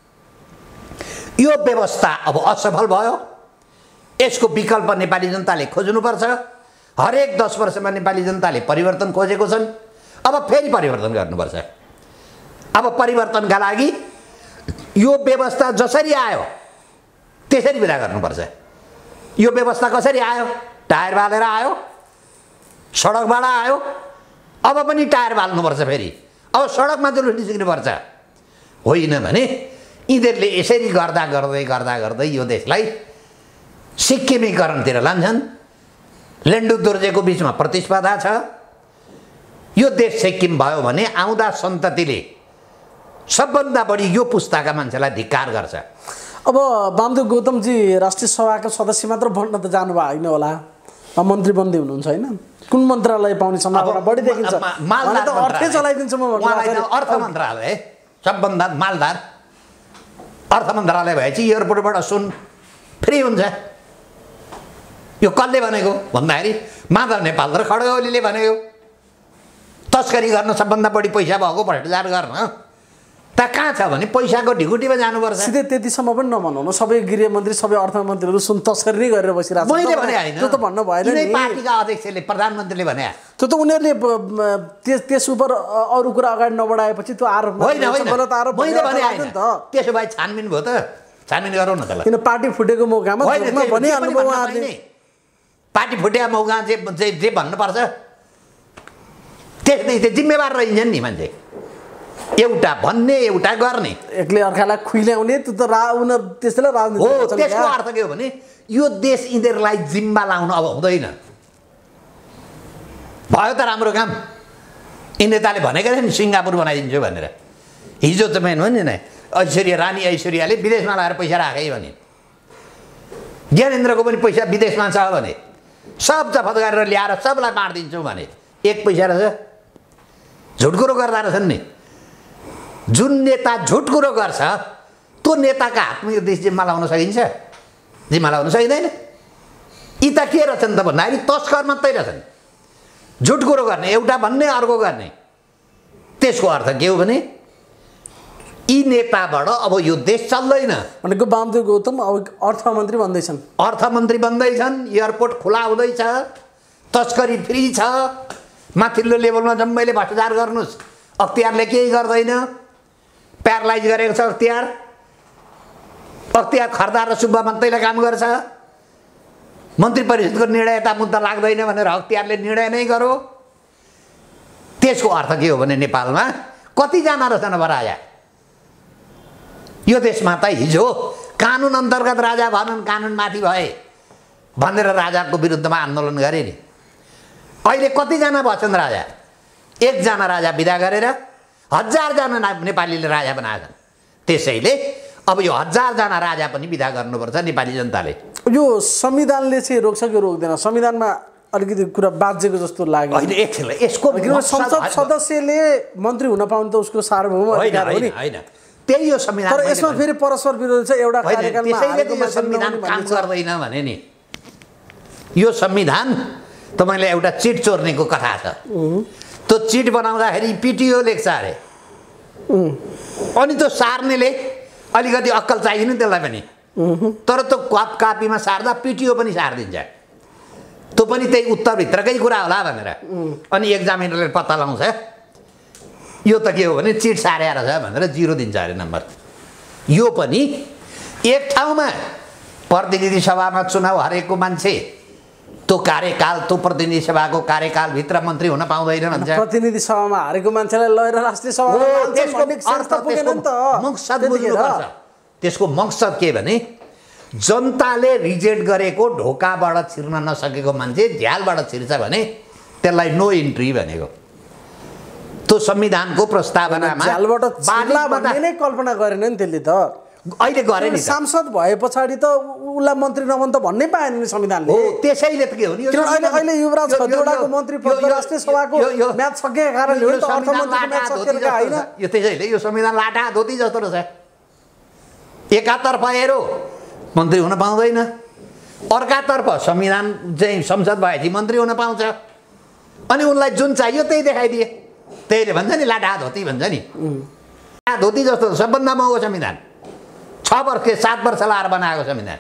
यो व्यवस्था अब असफल भयो। यसको विकल्प नेपाली जनताले खोज्नुपर्छ। हरेक 10 वर्षमा नेपाली जनताले परिवर्तन खोजेको छन्, अब फेरि परिवर्तन गर्नुपर्छ। अब परिवर्तनका लागि यो व्यवस्था जसरी आयो त्यसरी विदा गर्नुपर्छ। यो व्यवस्था कसरी आयो? टायर बालेर आयो, सडकबाट आयो, अब पनि टायर बाल्नुपर्छ, फेरि अब सडकमा जुलुस निस्किनुपर्छ। होइन भने यिनीहरूले यसरी गर्दा गर्दै यो देशलाई सिक्किमीकरणतिर लान्छन्। लेन्डु दोर्जेको बिचमा प्रतिस्पर्धा छ। यो देश सिक्किम भयो भने आउँदा सन्ततिले सबभन्दा बढी यो पुस्ताका मान्छेलाई धिक्कार गर्छ। अब वामदेव गौतमजी राष्ट्रिय सभाको सदस्य मात्र बन्न त जानुभयो होइन होला, मन्त्री बन्दै हुनुहुन्छ होइन? कुन मन्त्रालय पाउने सम्भावना बढी देखिन्छ? अर्थै चलाइदिन्छ म भन्नु। अर्थ मन्त्रालय सबभन्दा मालदार। अर्थ मन्त्रालय भएपछि एयरपोर्टबाट सुन फ्री हुन्छ। यो कसले भनेको भन्दाखेरि माधव नेपाल र खड्ग ओलीले भनेको। तस्करी गर्न सबभन्दा बढी पैसा भएको भ्रष्टाचार गर्न त कहाँ छ भने पैसाको ढिकुटीमा जानुपर्छ। सिधै त्यतिसम्म पनि नभन्नु, सबै गृहमन्त्री सबै अर्थमन्त्रीहरू सुन तस्करी नै गरेर बसिरहेको छ। मैले भने होइन, त्यो त भन्नु भएन नि। पार्टीका अध्यक्षले प्रधानमन्त्रीले भने त्यो त उनीहरूले त्यस उप अरू कुरा अगाडि नबढाएपछि त्यो आरोप होइन। मैले भने होइन, त्यसो भए छानबिन भयो त, छानबिन गरौँ न त। किन पार्टी फुटेको मौकामा भनिहाल्नुभयो उहाँहरूले। पार्टी फुटेको मौका जे भन्नुपर्छ त्यसले त्यो जिम्मेवार रहन्छन् नि मान्छे। एउटा भन्ने एउटा गर्ने, एकले अर्कालाई खुइल्याउने, त्यो त उनीहरू त्यसैलाई राजनीति हो। त्यसको अर्थ के हो भने यो देश यिनीहरूलाई जिम्मा लाउन अब हुँदैन। भयो त राम्रो काम, यी नेताले भनेको थियो नि सिङ्गापुर बनाइदिन्छु भनेर। हिजो त मेन हो नि रानी ऐश्वर्याले विदेशमा लगाएर पैसा राखे भने, ज्ञानेन्द्रको पनि पैसा विदेशमा छ भने सब जफत गरेर ल्याएर सबलाई बाँडिदिन्छु भने एक पैसा रहेछ। झुट कुरो गर्दा रहेछन् नि। जुन नेता झुट कुरो गर्छ त्यो नेताका हातमा यो देश जिम्मा लाउन सकिन्छ? जिम्मा लाउन सकिँदैन। यी त के रहेछन् त भन्दाखेरि तस्कर मात्रै रहेछन्। झुट कुरो गर्ने, एउटा भन्ने अर्को गर्ने। त्यसको अर्थ के हो भने यी नेताबाट अब यो देश चल्दैन। भनेको वामदेव गौतम अब अर्थमन्त्री बन्दैछन्। अर्थमन्त्री बन्दैछन्, एयरपोर्ट खुला हुँदैछ, तस्करी फ्री छ, माथिल्लो लेभलमा जम्मैले भ्रष्टाचार गर्नुहोस्, अख्तियारले केही गर्दैन, प्यारालाइज गरेको छ अख्तियार। अख्तियार खर्दार र सुब्बा मात्रैले काम गर्छ। मन्त्री परिषदको निर्णय यता मुद्दा लाग्दैन भनेर अख्तियारले निर्णय नै गरो। त्यसको अर्थ के हो भने नेपालमा कतिजना रहेछन् अब राजा? यो देशमा त हिजो कानुन अन्तर्गत राजा भनन्, कानुन माथि भए भनेर राजाको विरुद्धमा आन्दोलन गरे नि। अहिले कतिजना भन्छन् राजा? एकजना राजा विदा गरेर 1000 जना नेपालीले राजा बनाएछन्। त्यसैले अब यो 1000 जना राजा पनि विदा गर्नुपर्छ नेपाली जनताले। यो संविधानले चाहिँ रोक्छ कि रोक्दैन? संविधानमा अलिकति कुरा बाँचेको जस्तो लाग्यो। होइन, एकछिन यसको संसद सदस्यले मन्त्री हुन पाउनु त उसको सार्वभौम अधिकार हो नि। होइन, त्यही यो संविधान तर यसमा फेरि परस्पर विरोध छ एउटा कार्यकालमा त्यसैले त यो संविधान काम गर्दैन भने नि यो संविधान तपाईँले एउटा चिट चोर्नेको कथा छ त्यो चिट बनाउँदाखेरि पिटिओ लेख्छ अरे अनि त्यो सार्नेले अलिकति अक्कल चाहियो नि त्यसलाई पनि तर त्यो कापीमा सार्दा पिटिओ पनि सारिदिन्छ त्यो पनि त्यही उत्तरभित्रकै कुरा होला भनेर अनि एक्जामिनरले पत्ता लगाउँछ यो त के हो भने चिट सारेर छ भनेर 0 दिन्छ अरे नम्बर यो पनि एक ठाउँमा प्रतिनिधि सभामा चुनाव हारेको मान्छे त्यो कार्यकाल त्यो प्रतिनिधि सभाको कार्यकालभित्र मन्त्री हुन पाउँदैन भन्छ प्रतिनिधि सभामा हारेको मान्छेलाई लगेर राष्ट्रिय सभामा त्यसको मकसद के भने जनताले रिजेक्ट गरेको ढोकाबाट छिर्न नसकेको मान्छे झ्यालबाट छिर्छ भने त्यसलाई नो इन्ट्री भनेको त्यो संविधानको प्रस्तावनामा झ्यालबाट छिर्ला भन्ने नै कल्पना गरेन नि त्यसले त अहिले गरे नि सांसद भए पछाडि त उसलाई मन्त्री नबन् त भन्नै पाएन नि संविधानले हो त्यसैले त के हो नि अहिले युवराज खतिवडाको मन्त्री पद राष्ट्रिय सभाको म्याच सकेका कारणले हो नि त अर्थमन्त्रीको म्याच सकेका हैन यो त्यसैले यो संविधान लाटा धोती जस्तो रहेछ एकातर्फ हेरो मन्त्री हुन पाउँदैन अर्कातर्फ संविधान चाहिँ संसद भएपछि मन्त्री हुन पाउँछ अनि उनलाई जुन चाहियो त्यही देखाइदिए त्यहीले भन्छ नि लाटा धोती भन्छ नि धोती जस्तो सबभन्दा महँगो संविधान 6 वर्ष 7 वर्ष लाएर बनाएको संविधान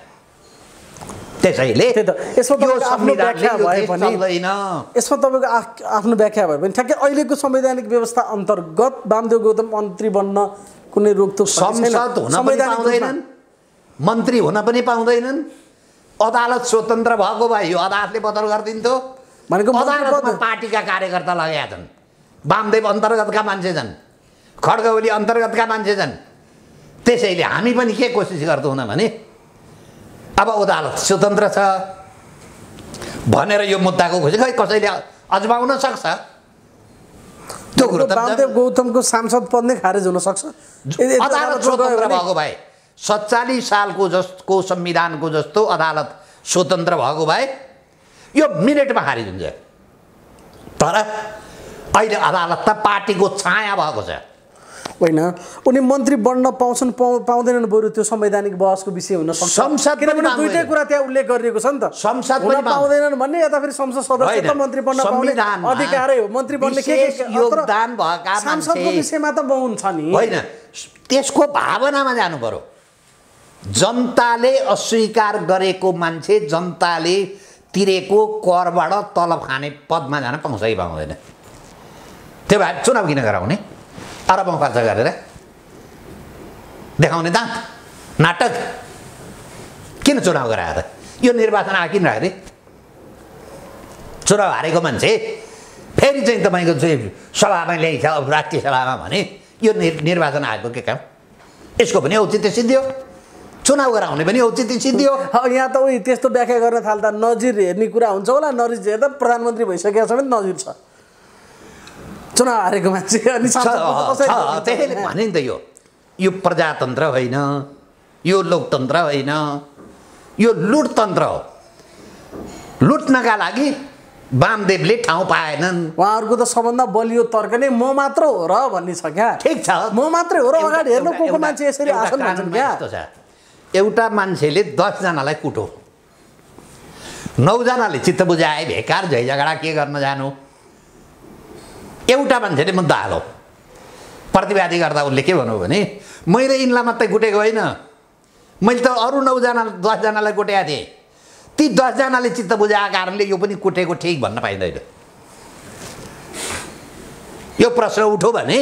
त्यसैले यसमा आफ्नो व्याख्या भए पनि यसमा तपाईँको आफ्नो व्याख्या भए पनि ठ्याक्कै अहिलेको संवैधानिक व्यवस्था अन्तर्गत वामदेव गौतम मन्त्री बन्न कुनै रोकटोक संसद हुन पनि पाउँदैनन् मन्त्री हुन पनि पाउँदैनन् अदालत स्वतन्त्र भएको भए यो अदालतले बदल गरिदिन्थ्यो भनेको अदालतमा पार्टीका कार्यकर्ता लगाएका छन् वामदेव अन्तर्गतका मान्छे छन् खड्ग ओली अन्तर्गतका मान्छे छन् त्यसैले हामी पनि के कोसिस गर्छौँ भने अब अदालत स्वतन्त्र छ भनेर यो मुद्दाको खोजी खै कसैले अजमाउन सक्छ त्यो कुरो त वामदेव गौतमको सांसद पद नै खारेज हुन सक्छ अदालत स्वतन्त्र भएको भए 47 सालको जस्तो संविधानको जस्तो अदालत स्वतन्त्र भएको भए यो मिनेटमा खारिज हुन्छ तर अहिले अदालत त पार्टीको छाया भएको छ होइन उनी मन्त्री बन्न पाउँछन् पाउँदैनन् बरु त्यो संवैधानिक बहसको विषय हुन सक्छ संसद किनभने दुईटै कुरा त्यहाँ उल्लेख गरिएको छ नि त संसद पनि पाउँदैनन् भन्ने या त फेरि संसद सदस्य त मन्त्री बन्न पाउने अधिकारै हो मन्त्री बन्ने के योगदान भएका सांसदको विषयमा त बहुन छ नि होइन त्यसको भावनामा जानु पर्यो जनताले अस्वीकार गरेको मान्छे जनताले तिरेको करबाट तलब खाने पदमा जान पाउँछ कि पाउँदैन त्यो भए चुनाव किन गराउने अरबौँ खर्च गरेर देखाउने दाँत नाटक किन चुनाव गराएर यो निर्वाचन आयो किन राख्ने चुनाव हारेको मान्छे फेरि चाहिँ तपाईँको चाहिँ सभामा ल्याइछ अब राष्ट्रिय सभामा भने यो निर्वाचन आएको के काम यसको पनि औचित्य सिद्धियो चुनाव गराउने पनि औचित्य सिद्धियो यहाँ त उही त्यस्तो व्याख्या गर्न थाल्दा नजिर हेर्ने कुरा हुन्छ होला नजिर हेर्दा प्रधानमन्त्री भइसकेको छ भने नजिर छ चुनाव हारेको मान्छे अनि त्यसैले भने नि त यो प्रजातन्त्र होइन यो लोकतन्त्र होइन यो लुटतन्त्र हो लुट्नका लागि वामदेवले ठाउँ पाएनन् उहाँहरूको त सबभन्दा बलियो तर्क नै म मात्र हो र भन्ने छ क्या ठिक छ म मात्रै हो र अगाडि हेर्नु को मान्छे यसरी आछन् भन्छन् क्या एउटा मान्छेले 10 जनालाई कुटो 9 जनाले चित्त बुझाए बेकार झै झगडा के गर्न जानु एउटा मान्छेले मुद्दा हालो प्रतिवादी गर्दा उसले के भन्नु भने मैले यिनलाई मात्रै कुटेको होइन मैले त अरू 9 जना 10 जनालाई कुटेका थिएँ ती 10 जनाले चित्त बुझाएको कारणले यो पनि कुटेको ठिक भन्न पाइँदैन यो प्रश्न उठ्यो भने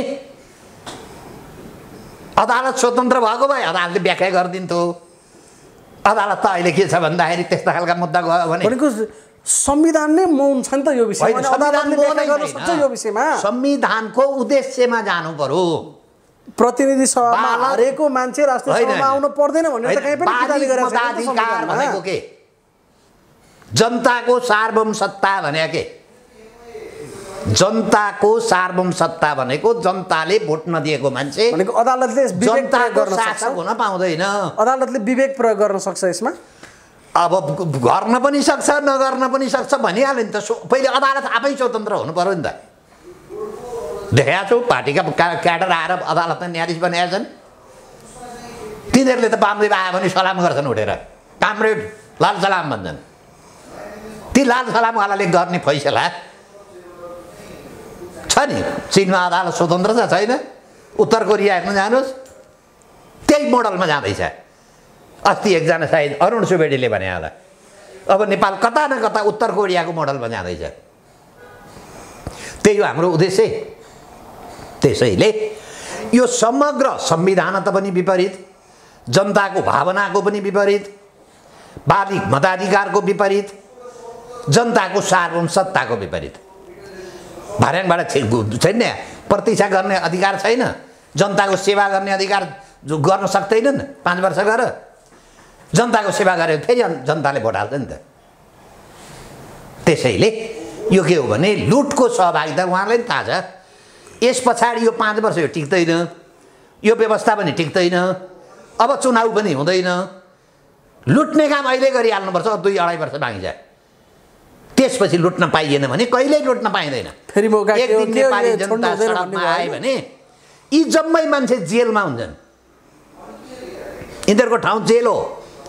अदालत स्वतन्त्र भएको भए अदालतले व्याख्या गरिदिन्थ्यो अदालत त अहिले के छ भन्दाखेरि त्यस्ता खालका मुद्दा गयो भने संविधान नै मौन छ नि त यो विषयमा अदालतले व्याख्या गर्न सक्छ यो विषयमा संविधानको उद्देश्यमा जानु पर्यो प्रतिनिधि सभामा हारेको मान्छे राष्ट्रिय सभामा आउन पर्दैन भनेर त कहीँ पनि किताबी गरेको छैन अधिकार भनेको के जनताको सार्वभौम सत्ता भने के जनताको सार्वभौम सत्ता भनेको जनताले भोट नदिएको मान्छे भनेको अदालतले विवेक प्रयोग गर्न सक्छ हुन पाउँदैन अदालतले विवेक प्रयोग गर्न सक्छ यसमा अब गर्न पनि सक्छ नगर्न पनि सक्छ भनिहाल्यो नि त पहिले अदालत आफै स्वतन्त्र हुनु पर्यो नि त देखाएको छु पार्टीका क्याडर आएर अदालतमा न्यायाधीश बनाएका छन् तिनीहरूले त वामदेव आयो भने सलाम गर्छन् उठेर, कामरेड लाल सलाम भन्छन्। ती लाल सलामवालाले गर्ने फैसला छ नि, चीनमा अदालत स्वतन्त्र छ छैन, उत्तर कोरिया हेर्न जानुहोस् त्यही मोडलमा जाँदैछ। अस्ति एकजना सायद अरुण सुवेदीले भने होला अब नेपाल कता न कता उत्तर कोरियाको मोडलमा जाँदैछ। त्यही हो हाम्रो उद्देश्य। त्यसैले यो समग्र संविधान त पनि विपरीत, जनताको भावनाको पनि विपरीत, वादी मताधिकारको विपरीत, जनताको सार्वभौम सत्ताको विपरीत। भार्याङबाट छैन, प्रतीक्षा गर्ने अधिकार छैन, जनताको सेवा गर्ने अधिकार जो गर्न सक्दैनन् 5 वर्ष गर। जनताको सेवा गरे फेरि जनताले भोट हाल्छ नि त। त्यसैले यो के हो भने लुटको सहभागिता उहाँलाई पनि थाहा छ। यस पछाडि यो 5 वर्ष यो टिक्दैन, यो व्यवस्था पनि टिक्दैन, अब चुनाव पनि हुँदैन। लुट्ने काम अहिले गरिहाल्नुपर्छ, 2-2.5 वर्ष बाँकी छ। त्यसपछि लुट्न पाइएन भने कहिल्यै लुट्न पाइँदैन। फेरि मौका एक दिन नेपाली जनता सडकमा आए भने यी जम्मै मान्छे जेलमा हुन्छन्। यिनीहरूको ठाउँ जेल हो।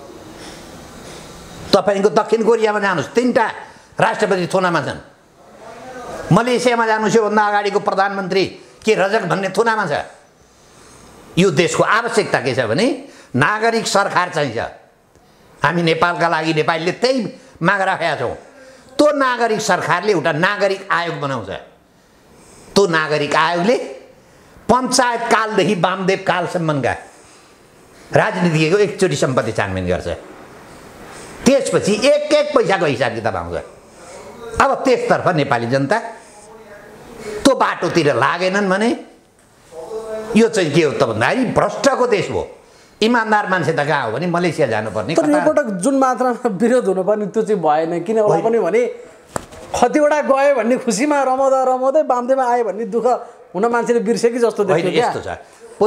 तपाईँको दक्षिण कोरियामा जानुहोस्, 3टा राष्ट्रपति थुनामा छन्। मलेसियामा जानुहोस्, योभन्दा अगाडिको प्रधानमन्त्री के रजक भन्ने थुनामा छ। यो देशको आवश्यकता के छ भने नागरिक सरकार चाहिन्छ। हामी नेपालका लागि नेपालीले त्यही माग राखेका छौँ। त्यो नागरिक सरकारले एउटा नागरिक आयोग बनाउँछ। त्यो नागरिक आयोगले पञ्चायत कालदेखि वामदेव कालसम्मका राजनीतिको एकचोटि सम्पत्ति छानबिन गर्छ। त्यसपछि एक पैसाको हिसाब किताब आउँछ। अब त्यसतर्फ नेपाली जनता त्यो बाटोतिर लागेनन् भने यो चाहिँ के हो त भन्दाखेरि भ्रष्टको देश हो। इमान्दार मान्छे त कहाँ हो भने मलेसिया जानुपर्ने। तर यो पटक जुन मात्रामा विरोध हुनुपर्ने त्यो चाहिँ भएन। किन होला पनि भने कतिवटा गयो भन्ने खुसीमा रमाउँदै वामदेव आयो भन्ने दुःख हुन मान्छेले बिर्सेकी जस्तो देख्यो। यस्तो छ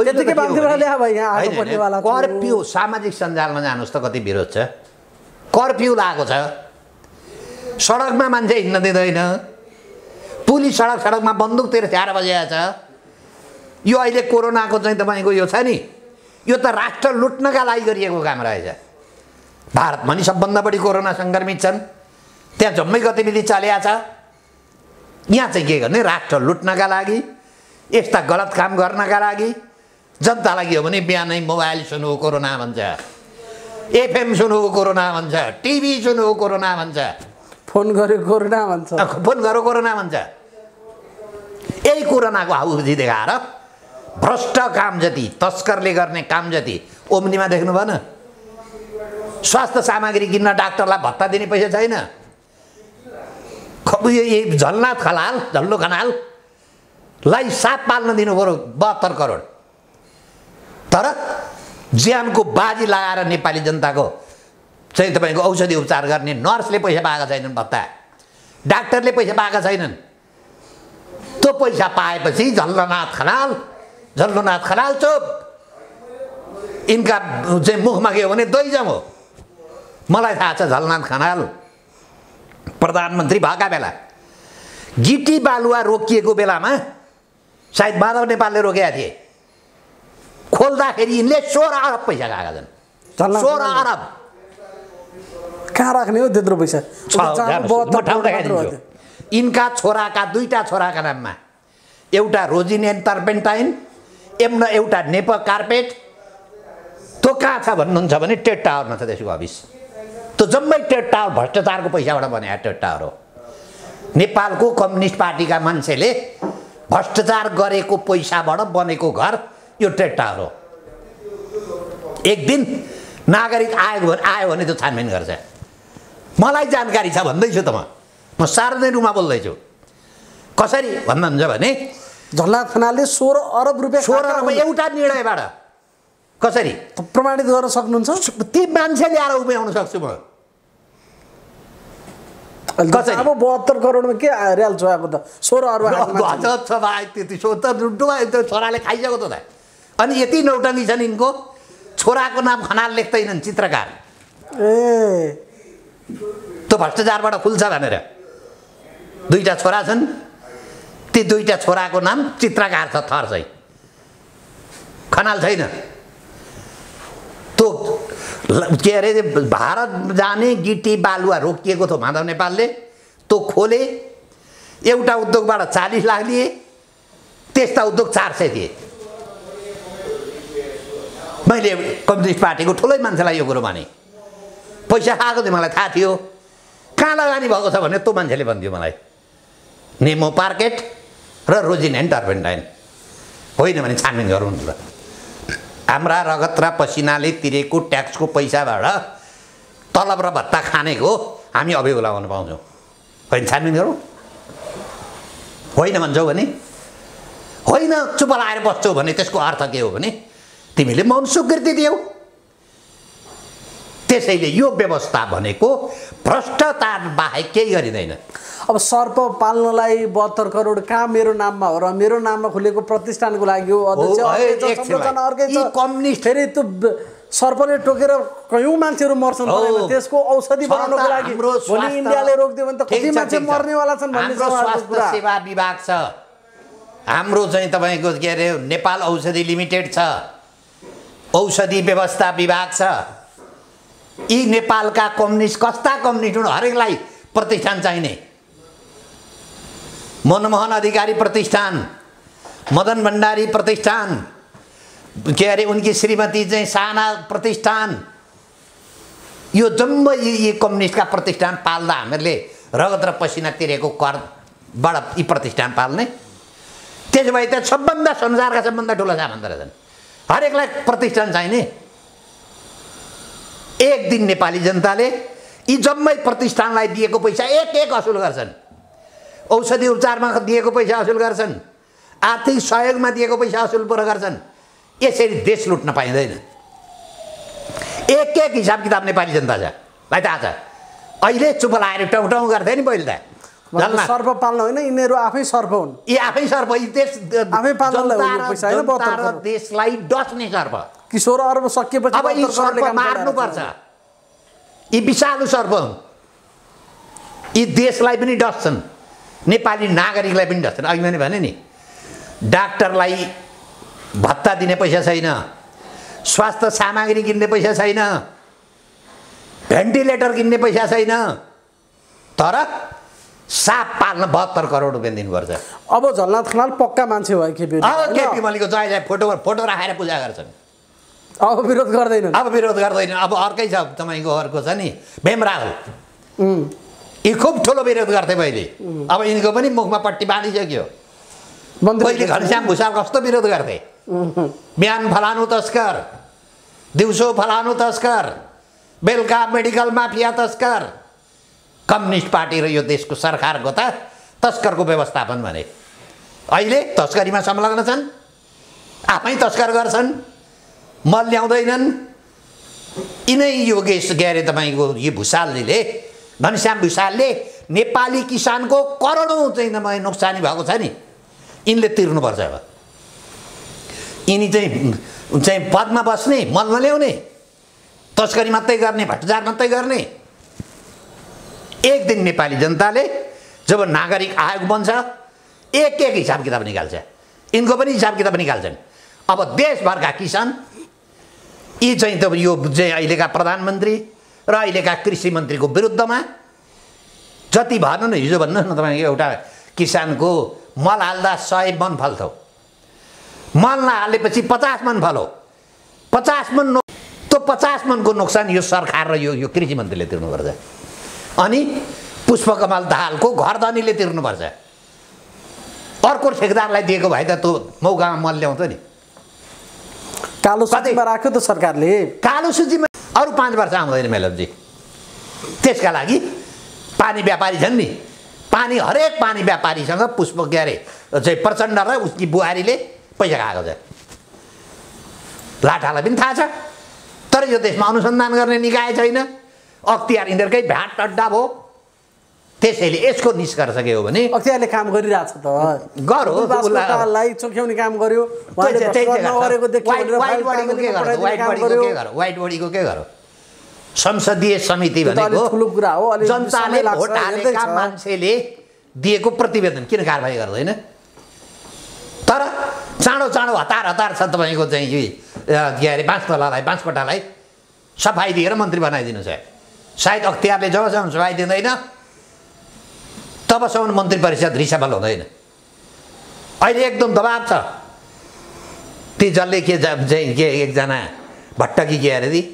कर्फ्यू, सामाजिक सञ्जालमा जानुहोस् त कति विरोध छ। कर्फ्यू लागेको छ, सडकमा मान्छे हिँड्न दिँदैन, पुलिस सडकमा बन्दुकतिर छ्याएर बजेको छ। यो अहिले कोरोनाको चाहिँ तपाईँको यो छ नि, यो त राष्ट्र लुट्नका लागि गरिएको काम रहेछ। भारतमा नि सबभन्दा बढी कोरोना सङ्क्रमित छन्, त्यहाँ जम्मै गतिविधि चलेको छ। यहाँ चाहिँ के गर्ने, राष्ट्र लुट्नका लागि, यस्ता गलत काम गर्नका लागि। जनतालाई हो भने बिहानै मोबाइल सुन्नु कोरोना भन्छ, एफएम सुन्नु कोरोना भन्छ, टिभी सुन्नु कोरोना भन्छ, फोन गर्यो कोरोना भन्छ, फोन गर्यो कोरोना भन्छ। यही कोरोनाको हाउजी देखाएर भ्रष्ट काम जति, तस्करले गर्ने काम जति ओम्नीमा देख्नु भएन। स्वास्थ्य सामग्री किन्न डाक्टरलाई भत्ता दिने पैसा छैन। झल्लो खनाललाई साप पाल्न दिनु पऱ्यो 72 करोड। तर ज्यानको बाजी लगाएर नेपाली जनताको चाहिँ तपाईँको औषधि उपचार गर्ने नर्सले पैसा पाएका छैनन्, भत्ता डाक्टरले पैसा पाएका छैनन्। त्यो पैसा पाएपछि झल्लोनाथ खनाल चुप। यिनका चाहिँ मुखमा के हो भने दैजम हो। मलाई थाहा छ झलनाथ खनाल प्रधानमन्त्री भएका बेला गिटी बालुवा रोकिएको बेलामा सायद माधव नेपालले रोकेका थिए। खोल्दाखेरि यिनले 16 अरब पैसा खाएका छन्। 16 अरब कहाँ राख्ने हो त्यत्रो पैसा? यिनका छोराका 2टा छोराका नाममा, एउटा रोजिनेन टर्पेन्टाइन, एउटा नेप कार्पेट। त्यो कहाँ छ भन्नुहुन्छ भने टेट टावरमा छ त्यसको अफिस। त्यो जम्मै टेट टावर भ्रष्टाचारको पैसाबाट बने टेट टावर हो। नेपालको कम्युनिस्ट पार्टीका मान्छेले भ्रष्टाचार गरेको पैसाबाट बनेको घर यो टेट टावर हो। एक दिन नागरिक आयो भने त्यो छानबिन गर्छ। मलाई जानकारी छ भन्दैछु त म सार्वजनिक रूपमा बोल्दैछु। कसरी भन्नुहुन्छ भने झलनाथ खनालले 16 अरब रुपियाँ 16 अरब एउटा निर्णयबाट कसरी प्रमाणित गर्न सक्नुहुन्छ? ती मान्छे ल्याएर उभ्याउन सक्छु म। कसरी अब 72 करोडमा के रियाल छोएको त? 16 अरब गजब छ भाइ। त्यति त डुडुवा त्यो छोराले खाइसक्यो त। अनि यति नौटङ्गी छन् यिनको, छोराको नाम खनाल लेख्दैनन्, चित्रकार। त्यो भ्रष्टाचारबाट खुल्छ भनेर 2टा छोरा छन्। ती 2टा छोराको नाम चित्रकार छ, थर चाहिँ खनाल छैन। त्यो के अरे भारत जाने गिटी बालुवा रोकिएको थियो माधव नेपालले, त्यो खोले। एउटा उद्योगबाट 40 लाख लिए, त्यस्ता उद्योग 400 थिए। मैले कम्युनिस्ट पार्टीको ठुलै मान्छेलाई यो कुरो भने, पैसा खाएको थियो, मलाई थाहा थियो। कहाँ लगानी भएको छ भने त्यो मान्छेले भन्थ्यो मलाई, नेमो पार्केट र रोजिन एन्ड टर्पेन्टाइन। होइन भने छानबिन गरौँ न। हाम्रा रगत र पसिनाले तिरेको ट्याक्सको पैसाबाट तलब र भत्ता खानेको हामी अभियोग लगाउन पाउँछौँ। होइन छानबिन गरौँ। होइन भन्छौ भने होइन, चुप लाएर बस्छौ भने त्यसको अर्थ के हो भने तिमीले मौन स्वीकृति दियौ। त्यसैले यो व्यवस्था भनेको भ्रष्टाचार बाहेक केही गरिँदैन। अब सर्प पाल्नलाई 72 करोड कहाँ मेरो नाममा हो र मेरो नाममा खुलेको प्रतिष्ठानको लागि हो? अध्यक्ष संरचना अर्कै छ। कम्युनिस्ट फेरि त्यो सर्पले टोकेर कयौं मान्छेहरू मर्छन्, त्यसको औषधि बनाउनको लागि भोलि इन्डियाले रोक्दियो भने त कति मान्छे मर्नेवाला छन् भन्ने स्वास्थ्य सेवा विभाग छ हाम्रो, चाहिँ तपाईँको के अरे नेपाल औषधि लिमिटेड छ, औषधि व्यवस्था विभाग छ। यी नेपालका कम्युनिस्ट कस्ता कम्युनिस्ट हुन्? हरेकलाई प्रतिष्ठान चाहिने। मनमोहन अधिकारी प्रतिष्ठान, मदन भण्डारी प्रतिष्ठान, के अरे उनकी श्रीमती चाहिँ साना प्रतिष्ठान, यो जम्मै यी कम्युनिस्टका प्रतिष्ठान पाल्दा हामीहरूले रगत र पसिना तिरेको करबाट यी प्रतिष्ठान पाल्ने। त्यसो भए त सबभन्दा संसारका सबभन्दा ठुला सामान रहेछन्। हरेकलाई प्रतिष्ठान चाहिने। एक दिन नेपाली जनताले यी जम्मै प्रतिष्ठानलाई दिएको पैसा एक असुल गर्छन्। औषधि उपचारमा दिएको पैसा असुल गर्छन्, आर्थिक सहयोगमा दिएको पैसा असुल पुरा गर्छन्। यसरी देश लुट्न पाइँदैन। एक हिसाब किताब नेपाली जनता छ, भाइ थाहा छ। अहिले चुप लाएर टाउटाउ गर्थे नि पहिले त। सर्प पाल्न होइन, यिनीहरू आफै सर्प हुन्। यी आफै सर्प, यी देश आफै पाल्नलाई पैसा होइन, 72 करोड देशलाई डस्ने सर्प। किशोर अर्ब सकिएपछि अब यी सर्प मार्नुपर्छ। यी विषालु सर्प हुन्। यी देशलाई पनि डस्छन्, नेपाली नागरिकलाई पनि डस्छन्। अघि मैले भने नि, डाक्टरलाई भत्ता दिने पैसा छैन, स्वास्थ्य सामग्री किन्ने पैसा छैन, भेन्टिलेटर किन्ने पैसा छैन, तर साप पाल्न 72 करोड रुपियाँ दिनुपर्छ। अब झलनाथ खनाल पक्का मान्छे भयो केपी मल्लिकको जय फोटो राखेर पूजा गर्छन्। अब विरोध गर्दैनन्। अब अर्कै छ तपाईँको, अर्को छ नि भीम रावल। यी खुब ठुलो विरोध गर्थे पहिले। अब यिनको पनि मुखमा पट्टी बाँधिसक्यो। पहिले घनश्याम भुषाल कस्तो विरोध गर्थे, बिहान फलानु तस्कर, दिउँसो फलानु तस्कर, बेलुका मेडिकल माफिया तस्कर। कम्युनिस्ट पार्टी र यो देशको सरकारको त तस्करको व्यवस्थापन भने। अहिले तस्करीमा संलग्न छन्, आफै तस्कर गर्छन्, मल ल्याउँदैनन्। यिनै योगेश के अरे तपाईँको यो भुषालजीले, घनश्याम भुषालले नेपाली किसानको करोडौँ चाहिँ तपाईँ नोक्सानी भएको छ नि, यिनले तिर्नुपर्छ। अब यिनी चाहिँ पदमा बस्ने, मल नल्याउने, तस्करी मात्रै गर्ने, भ्रष्टाचार मात्रै गर्ने। एक दिन नेपाली जनताले जब नागरिक आयोग बन्छ, एक हिसाब किताब निकाल्छ। यिनको पनि हिसाब किताब निकाल्छन्। अब देशभरका किसान, यी चाहिँ त यो चाहिँ अहिलेका प्रधानमन्त्री र अहिलेका कृषि मन्त्रीको विरुद्धमा जति भएन न, हिजो भन्नुहोस् न तपाईँको एउटा किसानको मल हाल्दा 100 मन फल्थ्यो, मल नहालेपछि 50 मन फल्यो। 50 मन त्यो 50 मनको नोक्सान यो सरकार र यो कृषि मन्त्रीले तिर्नुपर्छ। अनि पुष्पकमल दाहालको घरधनीले तिर्नुपर्छ। अर्को ठेकेदारलाई दिएको भए त त्यो मौकामा मल ल्याउँथ्यो नि। कालो सूचीमा राख्यो त सरकारले। कालो सूचीमा अरू 5 वर्ष आउँदैन मेलमजी। त्यसका लागि पानी व्यापारी छन् नि, हरेक पानी व्यापारीसँग पुष्प के अरे चाहिँ प्रचण्ड र उसकी बुहारीले पैसा खाएको छ। लाटालाई पनि थाहा छ, तर यो देशमा अनुसन्धान गर्ने निकाय छैन। अख्तियार यिनीहरूकै भ्याट अड्डा भयो। त्यसैले यसको निष्कर्ष के हो भने अख्तियारले काम गरिरहेछ त, गरोलाई चोख्याउने काम गर्यो। व्हाइट बडीको के गरो? संसदीय समिति भनेको ठुलो कुरा हो। जनताले भोट हालेका मान्छेले दिएको प्रतिवेदन किन कारबाही गर्दैन? तर चाँडो हतार छ तपाईँको चाहिँ के अरे बाँसकोटालाई सफाइ दिएर मन्त्री बनाइदिनु छ। सायद अख्तियारले जबसम्म सफाइ दिँदैन तबसम्म मन्त्री परिषद रिसफल हुँदैन। अहिले एकदम दबाब छ। ती जसले के एकजना भट्टकी के अरे दी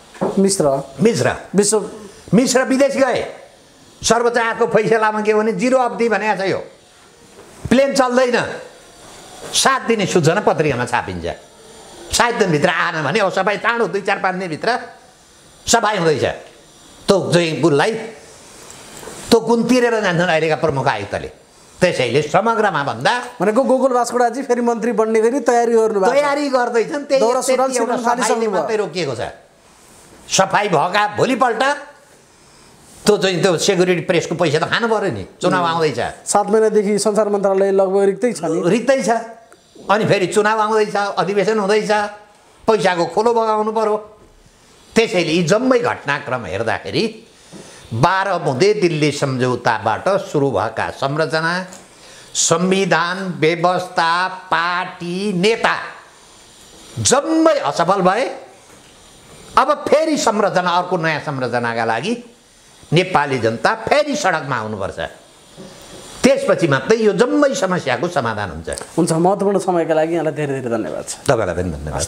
मिश्र विदेश गए। सर्वोच्च आयोगको फैसलामा के भने 0 अवधि भनेको छ। यो प्लेन चल्दैन, 7 दिने सूचना पत्रिकामा छापिन्छ। 7 दिनभित्र आएन भने अब सफाइ चाँडो 2-4-5 दिनभित्र सफाइ हुँदैछ। त्यो चाहिँ गुणलाई त्यो गुण तिरेर जान्छन् अहिलेका प्रमुख आयुक्तले। त्यसैले समग्रमा भन्दा भनेको गोकुल बास्कोटाजी फेरि मन्त्री बन्ने गरी तयारी गर्दैछन्। त्यही मात्रै रोकिएको छ। सफाइ भएका भोलिपल्ट त्यो चाहिँ त्यो सेक्युरिटी प्रेसको पैसा त खानु पर्यो नि। चुनाव आउँदैछ। 7 महिनादेखि संसार मन्त्रालय लगभग रिक्तै छ नि। रिक्तै छ। अनि फेरि चुनाव आउँदैछ, अधिवेशन हुँदैछ, पैसाको खोलो बगाउनु पर्यो। त्यसैले यी जम्मै घटनाक्रम हेर्दाखेरि 12 बुँदे दिल्ली सम्झौताबाट सुरु भएका संरचना, संविधान, व्यवस्था, पार्टी, नेता जम्मै असफल भए। अब फेरि संरचना, अर्को नयाँ संरचनाका लागि नेपाली जनता फेरि सडकमा आउनुपर्छ। त्यसपछि मात्रै यो जम्मै समस्याको समाधान हुन्छ। महत्त्वपूर्ण समयका लागि यहाँलाई धेरै धेरै धन्यवाद छ। तपाईँलाई पनि धन्यवाद।